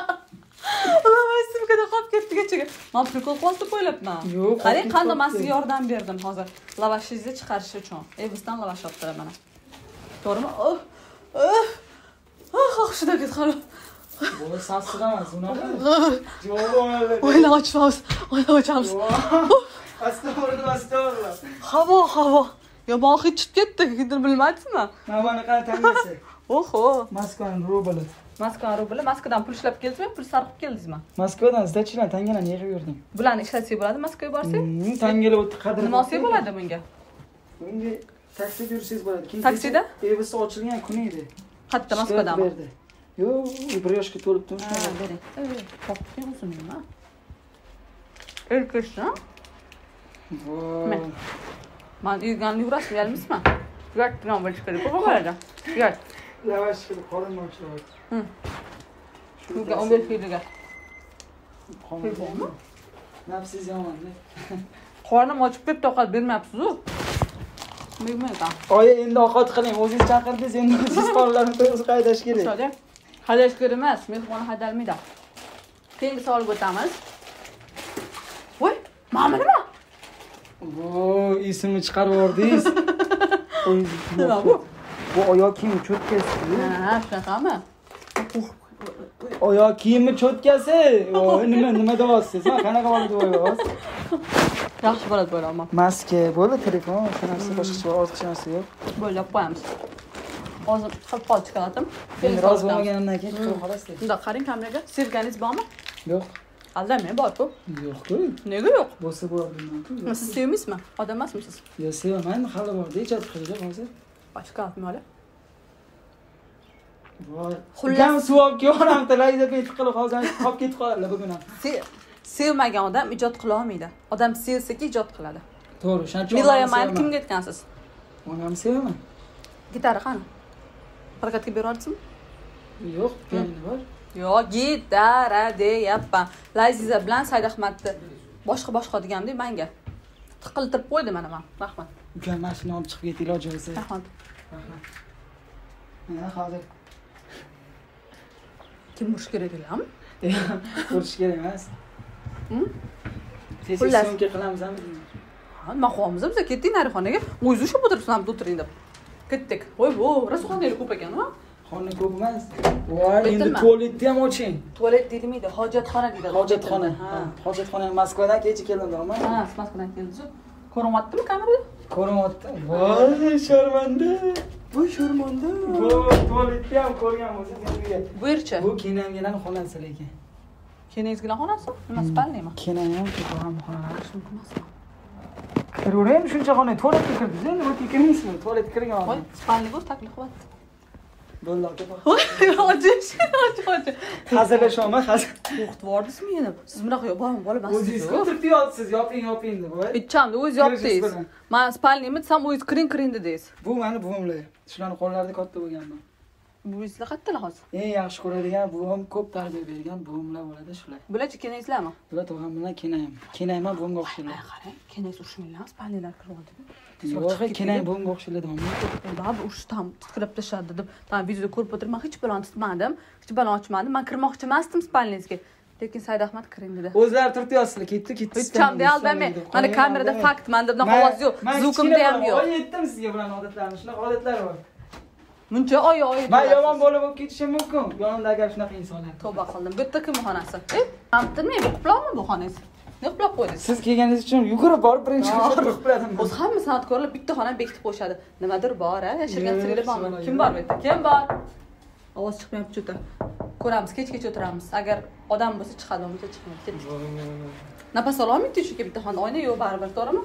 Lavash sumkada qolib ketdi kechaga. Men prikol qilib qo'ylabman. Yo'q, qarang, qanday men sizga yordam berdim hozir. Lavashingizni chiqarish uchun. Evsdan lavash olib turaman mana. To'g'rimi? Oh. Oh. Oh, xushida ketgan. Bu sassiq emas, unaqa. Yo'q, Oyna ochamiz. Oyna ochamiz. Astag'firullah, astag'firullah. Havo, havo. Yomon hid chiqib ketdi, kimdir bilmadingizmi? Mana qani tangasi. Oho. Moskvaning rubli. Moskva rubli, Moskvadan pul ishlab keldingizmi, pul sarf keldingizmi? Moskvadan sizdachilar tangalarni yig'ib yurdim. Bularni ishlatsak bo'ladi, Moskvaga borsak? Tangalar o'tdi qadri. Nima olsak bo'ladi bunga? Bunga taksida yursangiz bo'ladi. Taksida? Evisi ochilgan kuni edi. Qayerda, Moskvadanmi? Yo'q, bir yoshga to'lib turibdi. Ha, bering. Ey, qopning o'zini nima? Erkaksa? Voy. Men uyganni yurasizmi, yalmisizmi? Yurt bilan bo'lish kerak. Ko'p bo'ladi. Yurt. Lavash qilib qorin ochiladi. Hı. Shunga o'n besh kiloga. Qorin. Nafsiz yomon-da. Qornim ochib ketib toqat bermayapsiz-ku. Bilmayman. Oyi, endi ovqat qiling. O'zingiz chaqirdingiz, endi siz qorinlarni to'g'ri qaydash kerak. Shunday. Hadash kerak emas, mehmon hadalmaydi. Keyingi savolga o'tamiz. Voy, mana nima? Voy, esimni chiqarib yubordingiz. Nima bu? Bu oyoq kiyimi cho'tkasi. Ha, shunaqami? Oyoq kiyimi cho'tkasi. Voy, nima nima deyapsiz? Ha, qanaqa bo'ladi voy? Yaxshi bo'ladi bo'laman. Maska, bo'ldi, telefon, shu narsa boshqacha ortiqcha narsa yo'q. Bo'ylab qo'yamiz. Hozir qilib qol chiqaradim. Endi rozi bo'lmaganimdan keyin qilib qolasizlar. Unda qarang kameraga. Sevganingiz bormi? Yo'q. Aldamang, bor-ku. Yo'q-ku. Nega yo'q? Bo'lsa bo'lardi. Siz sevmaysizmi? Odam emasmisiz? Yo'q, sevaman, hali bor, ijod qildi hozir. Boshqa olmaylar. Voy. Xullas- Gam suv olib kelganam, televizorga yetib qilib hozir qolib ketib qoladilar bugun ham. Sevmagan odam ijod qila olmaydi. Odam sevsa-ki ijod qiladi. To'g'ri, shuncha. Milaya mayli kimga aytgansiz? Uni ham sevaman. Gitara qani? Harakatga bera olasizmi? Yo'q, pianino bor. Yo'q, gitara deyapman. Laziza bilan Said Ahmadni boshqa boshqa degandek menga tiqiltirib qo'ydi mana men. Rahmat. Ukam mashina olib chiqib ketdi iloji bo'lsa. Rahmat. Rahmat. Mana hozir Kim urish kerak ekanmi? urish kerak emas. Hm? Xullas, so'mka qilamizmi? Ha, nima qilamiz biz? Ketdik narixonaga. O'zingiz shu o'tiribsiz, ham o'tiring deb. Ketdik. Voy, bu rasulxonada ko'p ekan-a? Xona ko'p emas. Voy, endi tualetni ham oching. Tualet deydimi? Hojatxona deydi. Hojatxona. Ha, hojatxona Moskvadan kecha keldim-da. Ha, Moskvadan keldingiz. Ko'ryaptimi kamerada? Ko'ryapti. Voy, sharmanda. Voy, sharmanda. Voy, tualetni ham ko'rgan o'zingiz. Bu yerchi? Bu kenamgina xonasi lekin. Kenangizga xonasi? Nima spalniymi? Kenam ham ko'ram xonalari shunday emasmi? Ko'ring, shuncha xona tualetga kirdingiz, endi bu kirmaysizmi? Tualetga kirgan Voy, odam. spalniy bo'l, taklif qilyapti. Bo'ldi, aka. Voy, ojish, ojish. Hazillashma, hazil. O'qitib yubordingizmi meni? Siz bunaqa bola bola O'zingiz o'tirib yotibsiz, yoping, yoping deb. voy. Aytchamdi, o'zingiz yopdingiz. Men spalniymi desam, o'zingiz kiring kiring dedingiz. Bu meni buvimlar. Shularning qo'llarida katta bo'lganman. Buvingizlar qayerdalar hozir? Eng yaxshi ko'radigan buvim ko'p tarbiya bergan buvimlar bo'ladi shular. Bularchi kenangizlarmi? Bular tog'am bilan kenayim. Kenayman buvimga o'xshaydi. Qarang, kenangiz urushmanglar, spalnilar kiryapti. Yo'q, kenayim buvimga o'xshaydi. Baba urushdan titkilab tashladi deb, men videoda ko'rib o'tirman, hech balon tutmadim, hech balon ochmadim. Men kirmoqchi emasdim spalningizga. Lekin Said Ahmad kiring dedi. O'zlari turib yozsizlar, ketdi, ketdi. Hecham aldamay. Mana kamerada fakt, menda bunaqa ovoz yo'q, zvukumda ham yo'q. Men aytdim sizga bularning odatlarini, shunaqa odatlar bor. Muncha oy oy. Men yomon bola bo'lib ketishim mumkin. Yonimda agar shunaqa insonlar. Tavba qildim. Bu yerda kim xonasi? Eh, hamtirmay qoplammi bu xonangiz? Ne qoplab qo'ydingiz? Siz kelganingiz uchun yugurib borib birinchi qo'yib qo'yadim. O'zi hamma san'atkorlar bitta xonani bekitib qo'yishadi. Nimadir bor, a? Yashirgan sirlar bormi? Kim bor bu yerda? Kim bor? Ovoz chiqmayapti cho'ta. Ko'ramiz, kech-kech o'tiramiz. Agar odam bo'lsa chiqadi, bo'lmasa chiqmaydi. Ketdik. Nafas ololmaydi chunki bitta xona oyna yo'q baribir, to'g'rimi?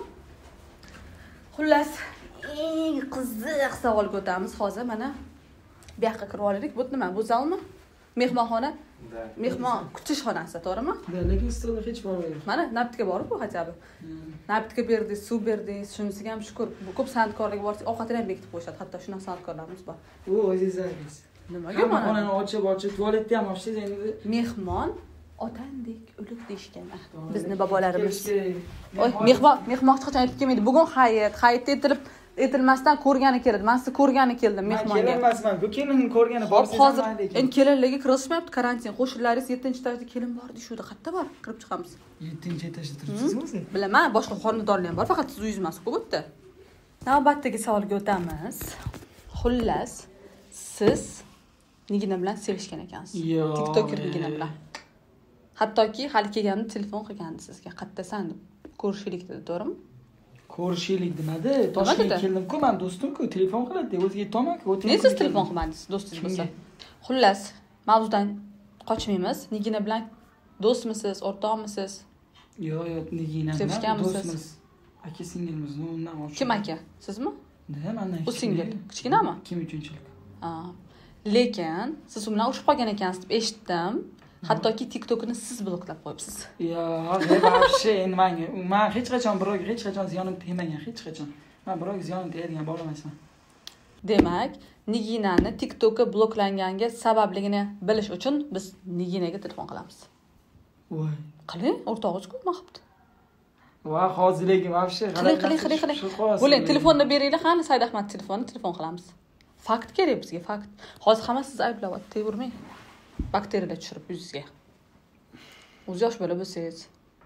Xullas, eng qiziq savolga o'tamiz hozir. Mana bu yoqqa kirib olaylik. Bu nima? Bu zalmi? Mehmonxona? Mehmon kutish xonasi, to'g'rimi? Lekin stolda hech bormaydi. Mana nabitga borib bu xatabi. Nabitga berdingiz, suv berdingiz, shunisiga ham shukr. Bu ko'p san'atkorlarga borsa, ovqatini ham bekitib qo'yishadi. Hatto shunaqa san'atkorlarimiz bor. U o'zingiz. Nimaga mana xonani ochib, ochib, tualetni ham ochsangiz endi mehmon otandek o'lik deyishgan. Bizni bobolarimiz. Oy, mehmon, mehmon qachon aytib kelmaydi. Bugun hayit, hayitda etilib etilmasdan ko'rgani keldi. Men sizni ko'rgani keldim mehmonga. Men kelmasman. Bu kelinni ko'rgani borsiz hozir endi kelinlarga kirishmayapti karantin. Qo'shnilaringiz yettinchi etajda kelin bor deyshuvdi. Qayerda bor? Kirib chiqamiz. yettinchi etajda turibsizmi siz? Bilaman, boshqa xonadonlar ham bor, faqat siz uyingiz emas-ku bu yerda. Navbatdagi savolga o'tamiz. Xullas, siz Nigina bilan sevishgan ekansiz. TikToker Nigina bilan. Hattoki hali kelganimda telefon qilgandi sizga. Qayerdasan deb ko'rishaylik dedi, to'g'rimi? Ko'rishaylik demadi. Toshkentga keldim-ku, men do'stim-ku, telefon qiladi. O'ziga aytaman-ku, Ne siz telefon qilmadingiz, do'stingiz bo'lsa? Xullas, mavzudan qochmaymiz. Nigina bilan do'stmisiz, o'rtoqmisiz? Yo'q, yo'q, Nigina bilan do'stmiz. Aka singilmiz, undan boshqa. Kim aka? Sizmi? Ne, mendan. U singil. Kichkinami? Kim uchinchilik? Ha. Lekin siz u bilan urushib qolgan ekansiz deb eshitdim. Hattoki TikTokni siz bloklab qo'yibsiz. Yo'q, вообще endi menga, men hech qachon birovga hech qachon ziyonim tegmagan, hech qachon. Men birovga ziyonim tegadigan bola emasman. Demak, Niginani TikTokka bloklanganiga sababligini bilish uchun biz Niginaga telefon qilamiz. Voy. Qiling, o'rtog'ingiz-ku, nima qilibdi? Va hozirligi вообще qiling, qiling, qiling, qiling. Bo'ling, telefonni beringlar, qani Said Ahmad telefoni, telefon qilamiz. Fakt kerak bizga, fakt. Hozir hamma sizni ayblayapti, tevirmang. Bakteriyalar tushirib yuzingizga. O'zi yosh bola bo'lsangiz.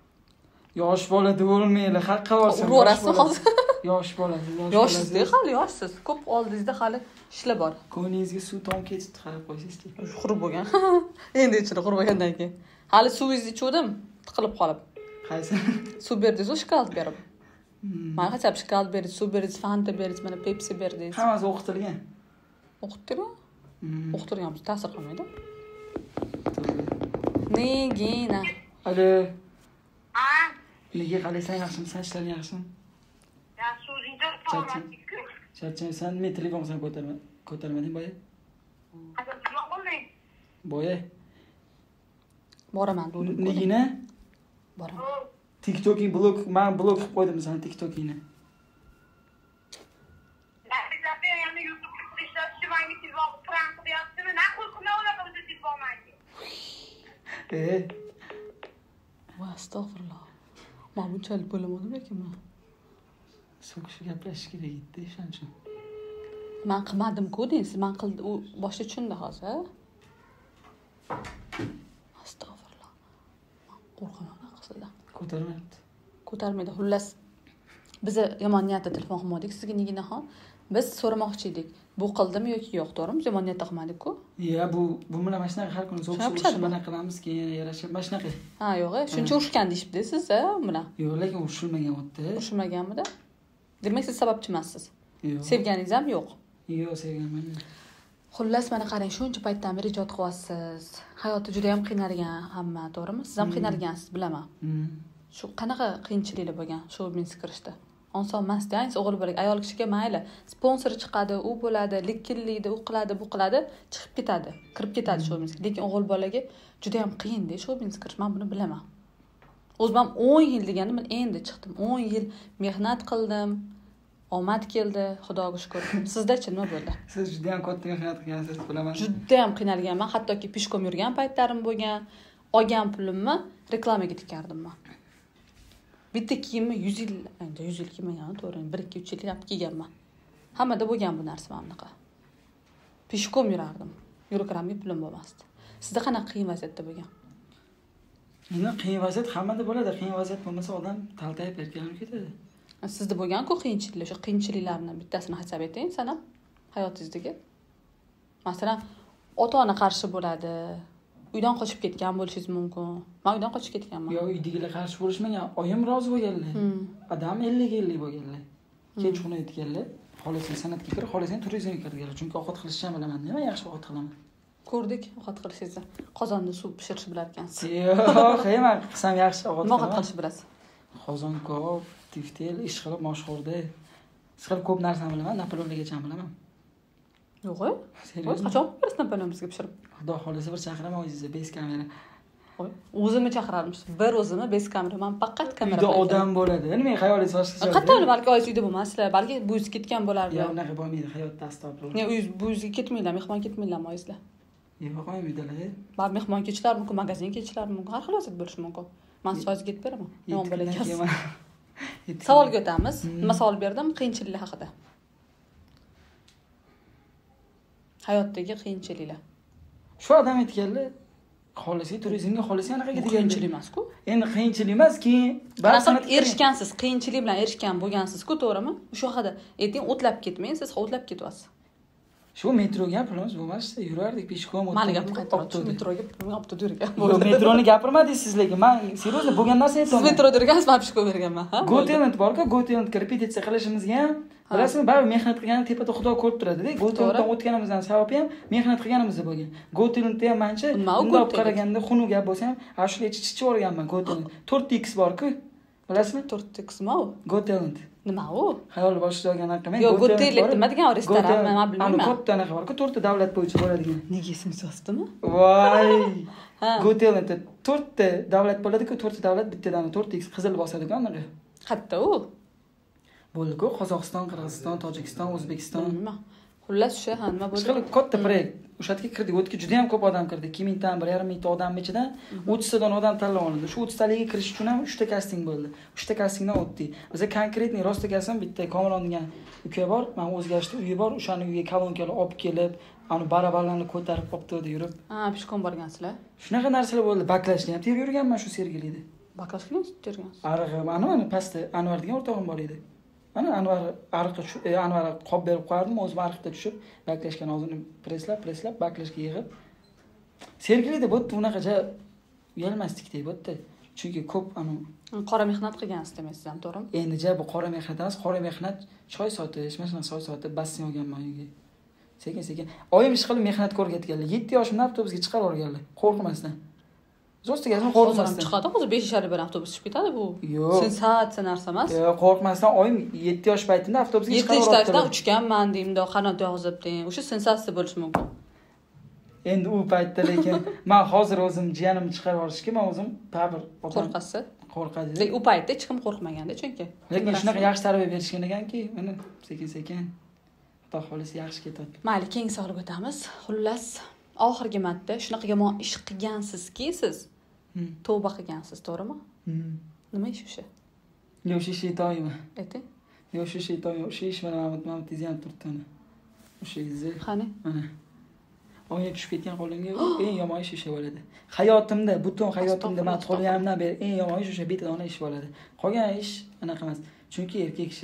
Yosh bola deb o'lmaylar, haqqa olsin. Urasizmi hozir? Yosh bola, yoshsiz, hali yoshsiz. Ko'p oldingizda hali ishlar bor. Ko'nglingizga suv tomib ketibdi, qarab qo'ysangizchi. Xurib bo'lgan. Endi ichida xurib bo'lgandan keyin. Hali suvingizni ichuvdim, tiqilib qolib. Qaysi? Suv berdingiz, shokolad berib. Mana hecham shokolad berdingiz, suv berdingiz, Fanta berdingiz, mana Pepsi berdingiz. Hammasi o'qitilgan. O'qitilgan? O'qitilganmiz, ta'sir qilmaydi. Nigina. Alo. Ha? Nega qalaysan, yaxshimisan, ishlar yaxshimi? Yaxshi, o'zingda faoliyatku. Charchang, sen men telefon qilsam ko'tarma, ko'tarmading boya? Hozir nima bo'ldi? Boya. Boraman, bo'ldim. Nigina? Boraman. TikToking blok, men blok qilib qo'ydim sen TikTokingni. Eh. Va astag'firullah. Men bunchalik bo'lamadim lekin men. So'kish gaplashish kerak edi, shuning uchun. Men qilmadim-ku deysiz, men qildi, u boshqa tushundi hozir. Astag'firullah. Qo'rqaman qizlardan. Ko'tarmayapti. Ko'tarmaydi. Xullas, biz yomon niyatda telefon qilmadik sizga Niginaxon. Biz so'ramoqchi edik. Bu qildimi yoki yo'q, to'g'rimi? Yomon niyatda qilmadik-ku. Ya, bu bu bilan mana shunaqa har kuni so'kishib mana qilamiz, keyin yarashib mana shunaqa. Ha, yo'q, shuncha urushgan deyishibdi siz, a, bilan. Yo'q, lekin urushilmagan o'tdi. Urushmaganmidi? Demak, siz sababchi emassiz. Yo'q. Sevganingiz ham yo'q. Yo'q, sevganman. Xullas, mana qarang, shuncha paytdan beri ijod qilyapsiz. Hayotda juda ham qiynalgan hamma, to'g'rimi? Siz ham qiynalgansiz, bilaman. Shu qanaqa qiyinchiliklar bo'lgan shu biznesga kirishda? Oson emas, ayniqsa o'g'il bola, ayol kishiga mayli, sponsor chiqadi, u bo'ladi, likillaydi, u qiladi, bu qiladi, chiqib ketadi, kirib ketadi shu biznesga. Lekin o'g'il bolaga juda ham qiyin-da shu biznesga kirish, men buni bilaman. O'zim ham o'n yil deganda men endi chiqdim. o'n yil mehnat qildim. Omad keldi, xudoga shukr. Sizda-chi nima bo'ldi? Siz juda ham katta mehnat qilgansiz, bilaman. Juda ham qiynalganman, hattoki peshkom yurgan paytlarim bo'lgan. Olgan pulimni reklamaga tikardim men. Bitta kiyimni yuz yil, endi yuz yil kiymagan, to'g'ri, bir ikki uch yil kiyganman. Hammada bo'lgan bu narsa mana bunaqa. Peshkom yurardim. Yurokramga pulim bo'lmasdi. Sizda qanaqa qiyin vaziyatda bo'lgan? Endi qiyin vaziyat hammada bo'ladi. Qiyin vaziyat bo'lmasa odam taltayib erkalanib ketadi. Sizda bo'lgan-ku qiyinchiliklar, o'sha qiyinchiliklarning bittasini hisob eting, sanab hayotingizdagi. Masalan, ota-ona qarshi bo'ladi. Uydan qochib ketgan bo'lishingiz mumkin. Men uydan qochib ketganman. Yo, uydagilar qarshi bo'lishmagan, oyim rozi bo'lganlar. Adam ellik ellik bo'lganlar. Kechqurun aytganlar, xolasini san'atga kir, xolasini turizmga kirganlar. Chunki ovqat qilishni ham bilaman. Nima yaxshi ovqat qilaman. Ko'rdik ovqat qilishingizni. Qozonda suv pishirishni bilar ekansiz. Yo'q, men qilsam yaxshi ovqat Nima qilaman. ovqat qilishni bilasiz? Qozon ko'p, tiftel, ish qilib, moshxo'rda. Siqilib ko'p narsani bilaman, Napoleongacha ham bilaman. Yo'q-ku. O'z qachon birisi Napoleon bizga pishirib? Xudo xolisa bir chaqiraman o'zingizni base kamera. O'zimni chaqirarmish. Bir o'zimni base kamera. Men faqat kamera. Uyda odam bo'ladi. Nima xayolingiz boshqacha? Qattiq balki oyis uyda bo'lmaslar, balki buyiz ketgan bo'lardi. Yo'q, unaqa bo'lmaydi, hayotda astag'firulloh. Ne, uyiz buyizga ketmaylar, mehmon ketmaylarmi oyislar? Yo'q, qo'yim uydalar. Bar mehmon ketishlar mumkin, magazinga ketishlar mumkin, har xil vaziyat bo'lishi mumkin. Men so'zga ketib beraman. Yomon bo'lakansiz. Savolga o'tamiz. Nima savol berdim? Qiyinchiliklar haqida. Hayotdagi qiyinchiliklar. Shu odam aytganlar, xolisi turizmga xolisi anaqa ketgan. Qiyinchilik emas-ku. Endi qiyinchilik emas, keyin barcha erishgansiz, qiyinchilik bilan erishgan bo'lgansiz-ku, to'g'rimi? Shu haqida ayting, o'tlab ketmang, siz o'tlab ketyapsiz. Shu metroga pulimiz bo'lmasdi, yurardik peshkom o'tib. Mani gapni qaytarib, metroga pulni olib yurgan. Yo'q, metroni gapirmadingiz siz, lekin men seriyozda bo'lgan narsa aytaman. Siz metroda yurgansiz, men peshkom berganman, ha? Go Talent bor-ku, Go Talent repetitsiya qilishimizga ham bilasizmi, baribir mehnat qilgani tepada Xudo ko'rib turadi-da. Go Talentdan o'tganimizdan sababi ham mehnat qilganimizda bo'lgan. Go Talentda ham mencha bunday qaraganda xunuk gap bo'lsa ham, ashula ichib yuborganman Go Talent. to'rt x bor-ku. Bilasizmi? to'rt x mi u? Go Talent. Nima u? Xayol boshida olgan aqim. Yo'q, Go Talent nima degan restoran, men bilmayman. Ana katta anaqa bor-ku, to'rtta davlat bo'yicha bo'ladigan. Nega esim chiqdimi? Voy! Go Talentda to'rtta davlat bo'ladi-ku, to'rtta davlat bittadan to'rt x qizil bosadi-ku anaqa. Qayerda u? Bo'ldi-ku, Qozog'iston, Qirg'iziston, Tojikiston, O'zbekiston. Nima? Xullas o'sha nima bo'ldi? Ishqilib katta proyekt. O'sha yerga kirdik, o'tga juda ham ko'p odam kirdi. ikki ming dan bir yarim mingta odam ichidan o'ttiz tadan odam tanlab olindi. Shu o'ttiz taliga kirish uchun ham uchta kasting bo'ldi. uchta kastingdan o'tdik. Biz konkretniy rost egasam bitta Komron degan uka bor, men o'zgarishda uyi bor, o'shani uyiga kolonkalar olib kelib, ani barabarlarni ko'tarib olibdi yurib. Ha, peshkom borgansizlar. Shunaqa narsalar bo'ldi. Baklashni ham terib yurganman shu Sergelida. Baklashni tergansiz. Arig'i, mana mana pastda Anvar degan o'rtog'im bor edi. Mana Anvar ariqqa tushib, Anvar qop berib qo'yardim, o'zim ariqda tushib, baklashgan og'zini preslab, preslab, baklashga yig'ib. Sergelida bo'tdi, unaqa uyalmasdikdek bo'tdi. Chunki ko'p anu qora mehnat qilgansiz demaysiz ham, to'g'rimi? Endi ja bu qora mehnat emas, qora mehnat choy sotish, mana shunaqa soy sotib, basseyn olganman uyga. Sekin-sekin. Oyim ish qilib mehnat ko'rgatganlar. yetti yoshimda avtobusga chiqarib yuborganlar, qo'rqmasdan. Zo'stiga qo'rqmasdan. Chiqadi, hozir besh yoshlar bilan avtobus chiqib ketadi bu. Yo'q. Sensatsiya narsa emas. Yo'q, qo'rqmasdan oyim yetti yosh paytimda avtobusga chiqarib yetti yoshdan uchganman deyimda, qanot yozib deng. O'sha sensatsiya bo'lishi mumkin. Endi u paytda lekin men hozir o'zim jiyanimni chiqarib yuborishga men o'zim baribir qo'rqasiz. Qo'rqadi. Lekin u paytda hech kim qo'rqmaganda, chunki. Lekin shunaqa yaxshi tarbiya berishgan ekanki, mana sekin-sekin Xudo xolisi yaxshi ketadi. Mayli, keyingi savolga o'tamiz. Xullas, oxirgi marta shunaqa yomon ish qilgansizki siz tavba qilgansiz, to'g'rimi? Nima ish o'sha? Yo'q, shu shaytonmi? Ayting. Yo'q, shu shayton, shu ish bilan Mahmud Mahmud tezam turibdi ana. O'sha izi. Qani? Mana. Oyga tushib ketgan qo'limga eng yomon ish o'sha bo'ladi. Hayotimda, butun hayotimda men tug'ilganimdan beri eng yomon ish o'sha betadona ish bo'ladi. Qolgan ish anaqa emas. Chunki erkak kishi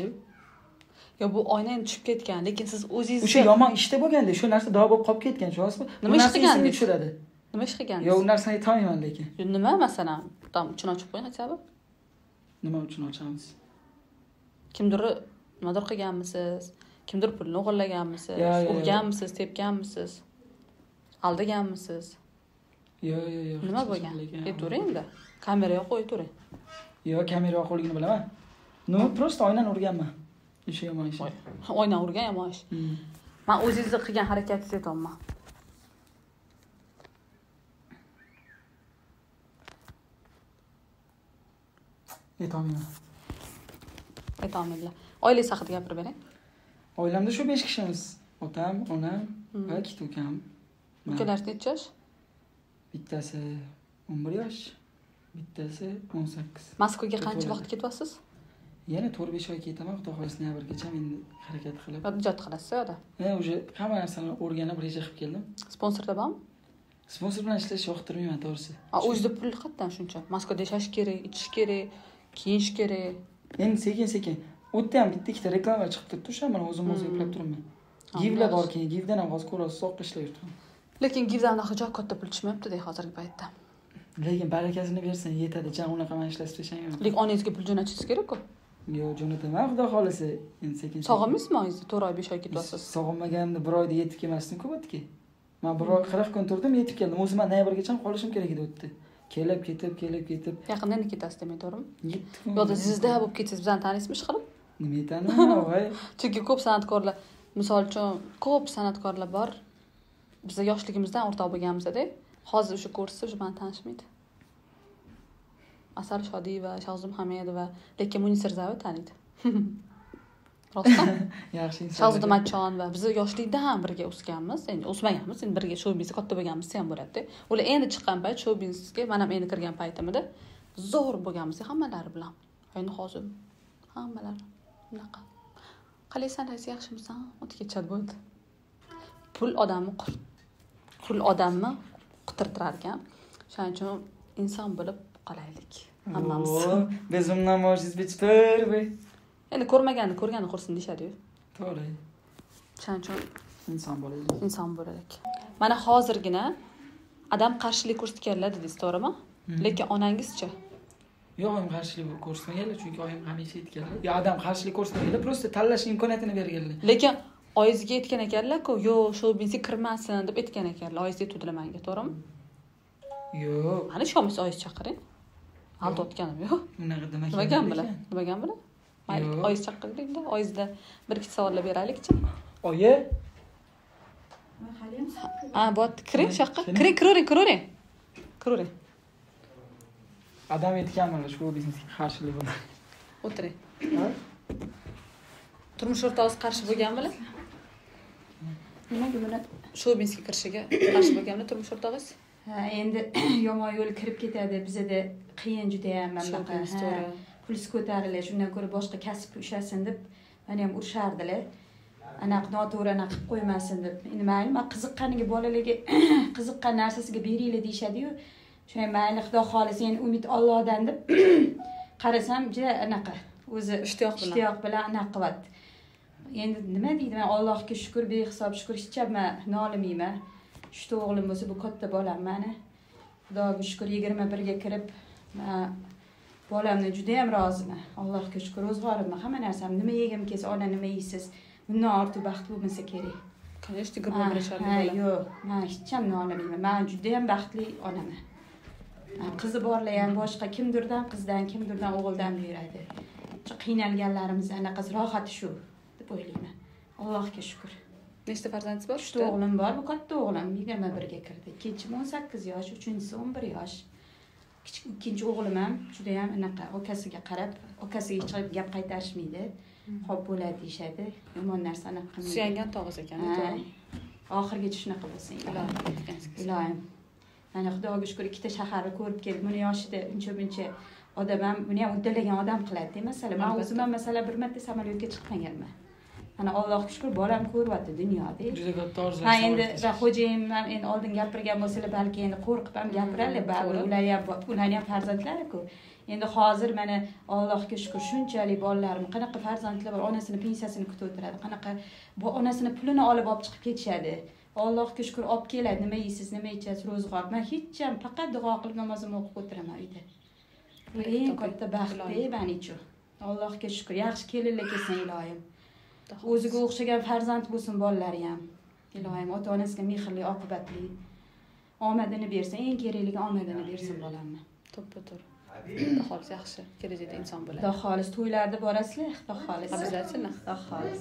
yo bu oynadan tushib ketgan, lekin siz o'zingiz o'sha yomon ishda bo'lganda, shu narsa davo bo'lib qolib ketgan, tushunasizmi? Nima ish qilganingiz tushiradi? Nima ish qilganingiz? Yo'q, u narsani aytolmayman lekin. Nima masalan, tam uchun ochib qo'ying hisobi. Nima uchun ochamiz? Kimdir nimadir qilganmisiz? Kimdir pulni o'g'irlaganmisiz? Urganmisiz, tepganmisiz? Aldaganmisiz? Yo'q, yo'q, yo'q. Nima bo'lgan? Ayturing-da. Kameraga qo'yib turing. Yo'q, kameraga qo'yligini bilaman. No, просто oynan urganman. O'sha yomon ish. Oynan urgan yomon ish. Men o'zingizni qilgan harakatingizni aytaman. Aytolmayman. aytolmaydilar. Oilangiz haqida gapirib bering. Oilamda shu besh kishimiz. Otam, onam va ikkita ukam. Ukalaringiz necha yosh? Bittasi o'n bir yosh, bittasi o'n sakkiz. Moskvaga qancha vaqt ketyapsiz? Yana to'rt besh oy ketaman, xudo xohlasa noyabrgacha endi harakat qilib. Ijod qilasiz yo'da? Men уже hamma narsani o'rganib, reja qilib keldim. Sponsorda bormi? Sponsor bilan ishlashni yoqtirmayman, to'g'risi. A, o'zida pul qayerdan shuncha? Moskvada yashash kerak, ichish kerak, kiyinish kerak. Endi sekin-sekin. U yerda ham bitta ikkita reklama chiqib turibdi, o'sha men o'zim o'zim eplab turibman. Givlar bor keyin, givdan ham hozir ko'rasiz, soqqa ishlayapman. Lekin givdan hijob katta pul tushmayapti-da hozirgi paytda. Lekin barakasini bersin, yetadi. Jan unaqa men ishlatib tashlayman. Lekin onangizga pul jo'natishingiz kerak-ku. Yo'q, jo'nataman, xudo xohlasa. Endi sekin. Sog'inmaysizmi onangizni? to'rt oy besh oy ketyapsiz. Sog'inmaganimda bir oyda yetib kelmasdim ku bo'tga. Men bir oy qirq kun turdim, yetib keldim. O'zim ham noyabrgacha qolishim kerak edi o'tdi. Kelib, ketib, kelib, ketib. Yaqinda endi ketasiz demak, to'g'rimi? yetti kun. Yo'qda sizda bo'lib ketsangiz, bizani taniysizmi ishqilib? Nima aytaman, voy. Chunki ko'p san'atkorlar, misol uchun, ko'p san'atkorlar bor. Biz yoshligimizdan o'rtoq bo'lganmiz-da. Hozir o'sha ko'rsa, o'sha bilan tanishmaydi. Asal Shodiyeva, Shahzod Muhammedova, lekin Munisa Rizayeva taniydi. Rostmi? Yaxshi inson. Shahzod Matchon va biz yoshlikda ham birga o'sganmiz. Endi o'smaganmiz, endi birga show biznesda katta bo'lganmiz ham bo'ladi. Ular endi chiqqan payt show biznesga, men ham endi kirgan paytimda zo'r bo'lganmiz hammalari bilan. Endi hozir hammalari bunaqa. Qalaysanlar, yaxshimisan? O'tib ketadi bo'ldi. Pul odamni pul odamni qutirtirar ekan. Shuning uchun inson bo'lib qolaylik. Hammamiz. Bezumdan moshiz bitpir be. Endi ko'rmaganni ko'rganni qursin deyshadi-yu. To'g'ri. Shuning uchun inson bo'laylik. Inson bo'laylik. Mana hozirgina adam qarshilik ko'rsatganlar dedingiz, to'g'rimi? Lekin onangizchi? Yo'q, oyim qarshilik ko'rsatmaganlar, chunki oyim hamisha aytganlar. Yo, adam qarshilik ko'rsatmaganlar, prosta tanlash imkoniyatini berganlar. Lekin oyizga aytgan ekanlar-ku, "Yo'q, show biznesga kirmasin" deb aytgan ekanlar. Oyiz aytdilar menga, to'g'rimi? Yo'q. Mana shomiz oyiz chaqiring. Aldotganim yo'q. Unaqa demak. Nimagan bilan? Nimagan bilan? Mayli, oyiz chaqiringda, oyizda bir ikki savollar beraylikchi. Oyi. Ha, bot, kiring shaqqa. Kiring, kiravering, kiravering. Kiravering. Adam aytganlar, shu biznesga qarshilik bor. O'tiring. Turmush o'rtog'ingiz qarshi bo'lganmi? Nimaga buni? Show biznesga kirishiga qarshi bo'lganmi turmush o'rtog'ingiz? Ha, endi yomon yo'l kirib ketadi, bizda qiyin juda ham bunaqa. Puls ko'tariladi, shundan ko'ra boshqa kasb ushlasin deb meni ham urishardilar. Anaqa noto'g'ri anaqa qilib qo'ymasin deb. Endi mayli, men qiziqqaniga bolalarga qiziqqan narsasiga beringlar deyshadi-yu. Shunday mayli, xudo xolisa, endi umid Allohdan deb qarasam, juda anaqa o'zi ishtiyoq bilan ishtiyoq bilan anaqa qilyapti. Endi nima deydi, men Allohga shukr, behisob shukr, hech ham nolimayman. Uchta o'g'lim bo'lsa, bu katta bolam meni. Xudoga shukr yigirma birga kirib, men bolamdan juda ham roziman. Allohga shukr, ro'zg'orimni, hamma narsam, nima yegim kelsa, ona nima yeysiz, bundan ortiq baxtli bo'lmasa kerak. Конечно, yigirma bir yoshli bola. Yo'q, men hech ham nolimayman. Men juda ham baxtli onaman. Qizi borlar ham boshqa kimdirdan qizdan, kimdirdan o'g'ildan buyuradi. Qiynalganlarimiz anaqa rohati shu deb o'ylayman. Allohga shukr. Nechta farzandingiz bor? Uchta o'g'lim bor. Bu katta o'g'lim yigirma birga kirdi. Ikkinchisi o'n sakkiz yosh, uchinchisi o'n bir yosh. Kichik ikkinchi o'g'lim ham juda ham anaqa akasiga qarab, akasiga chiqib gap qaytarishmaydi. Xo'p bo'ladi deyshadi. Yomon narsani qilmaydi. Suyangan tog'iz ekan, to'g'ri. Oxirgacha shunaqa bo'lsin. Ilohim. Mana Xudoga shukr, ikkita shaharni ko'rib keldim. Buni yoshida uncha-buncha odam ham, buni ham uddalagan odam qiladi. Masalan, men o'zim ham masalan bir marta samolyotga chiqqanman. Mana Allohga shukr, bolam ko'ryapti dunyoda. Juda katta orzu. Ha, endi xo'jayim ham endi oldin gapirgan bo'lsalar, balki endi qo'rqib ham gapirarlar, baribir ular ham ular ham farzandlari-ku. Endi hozir mana Allohga shukr, shunchalik bolalarim, qanaqa farzandlar bor, onasini pensiyasini kutib o'tiradi, qanaqa bu onasini pulini olib olib chiqib ketishadi. Allohga shukr, olib keladi, nima yeysiz, nima ichasiz, ro'zg'or. Men hech ham faqat duo qilib namozimni o'qib o'tiraman uyda. Bu eng katta baxt men uchun. Allohga shukr, yaxshi kelinlar kelsin ilohim. O'ziga o'xshagan farzand bo'lsin bolalari ham. Ilohim ota-onasiga mehrli, oqibatli omadini bersin, eng kerakligi omadini bersin bolamni. To'ppa-to'g'ri. Xolis yaxshi, kelajakda inson bo'ladi. Xudo xolis to'ylarda borasizlar, xudo xolis. Обязательно. Xudo xolis.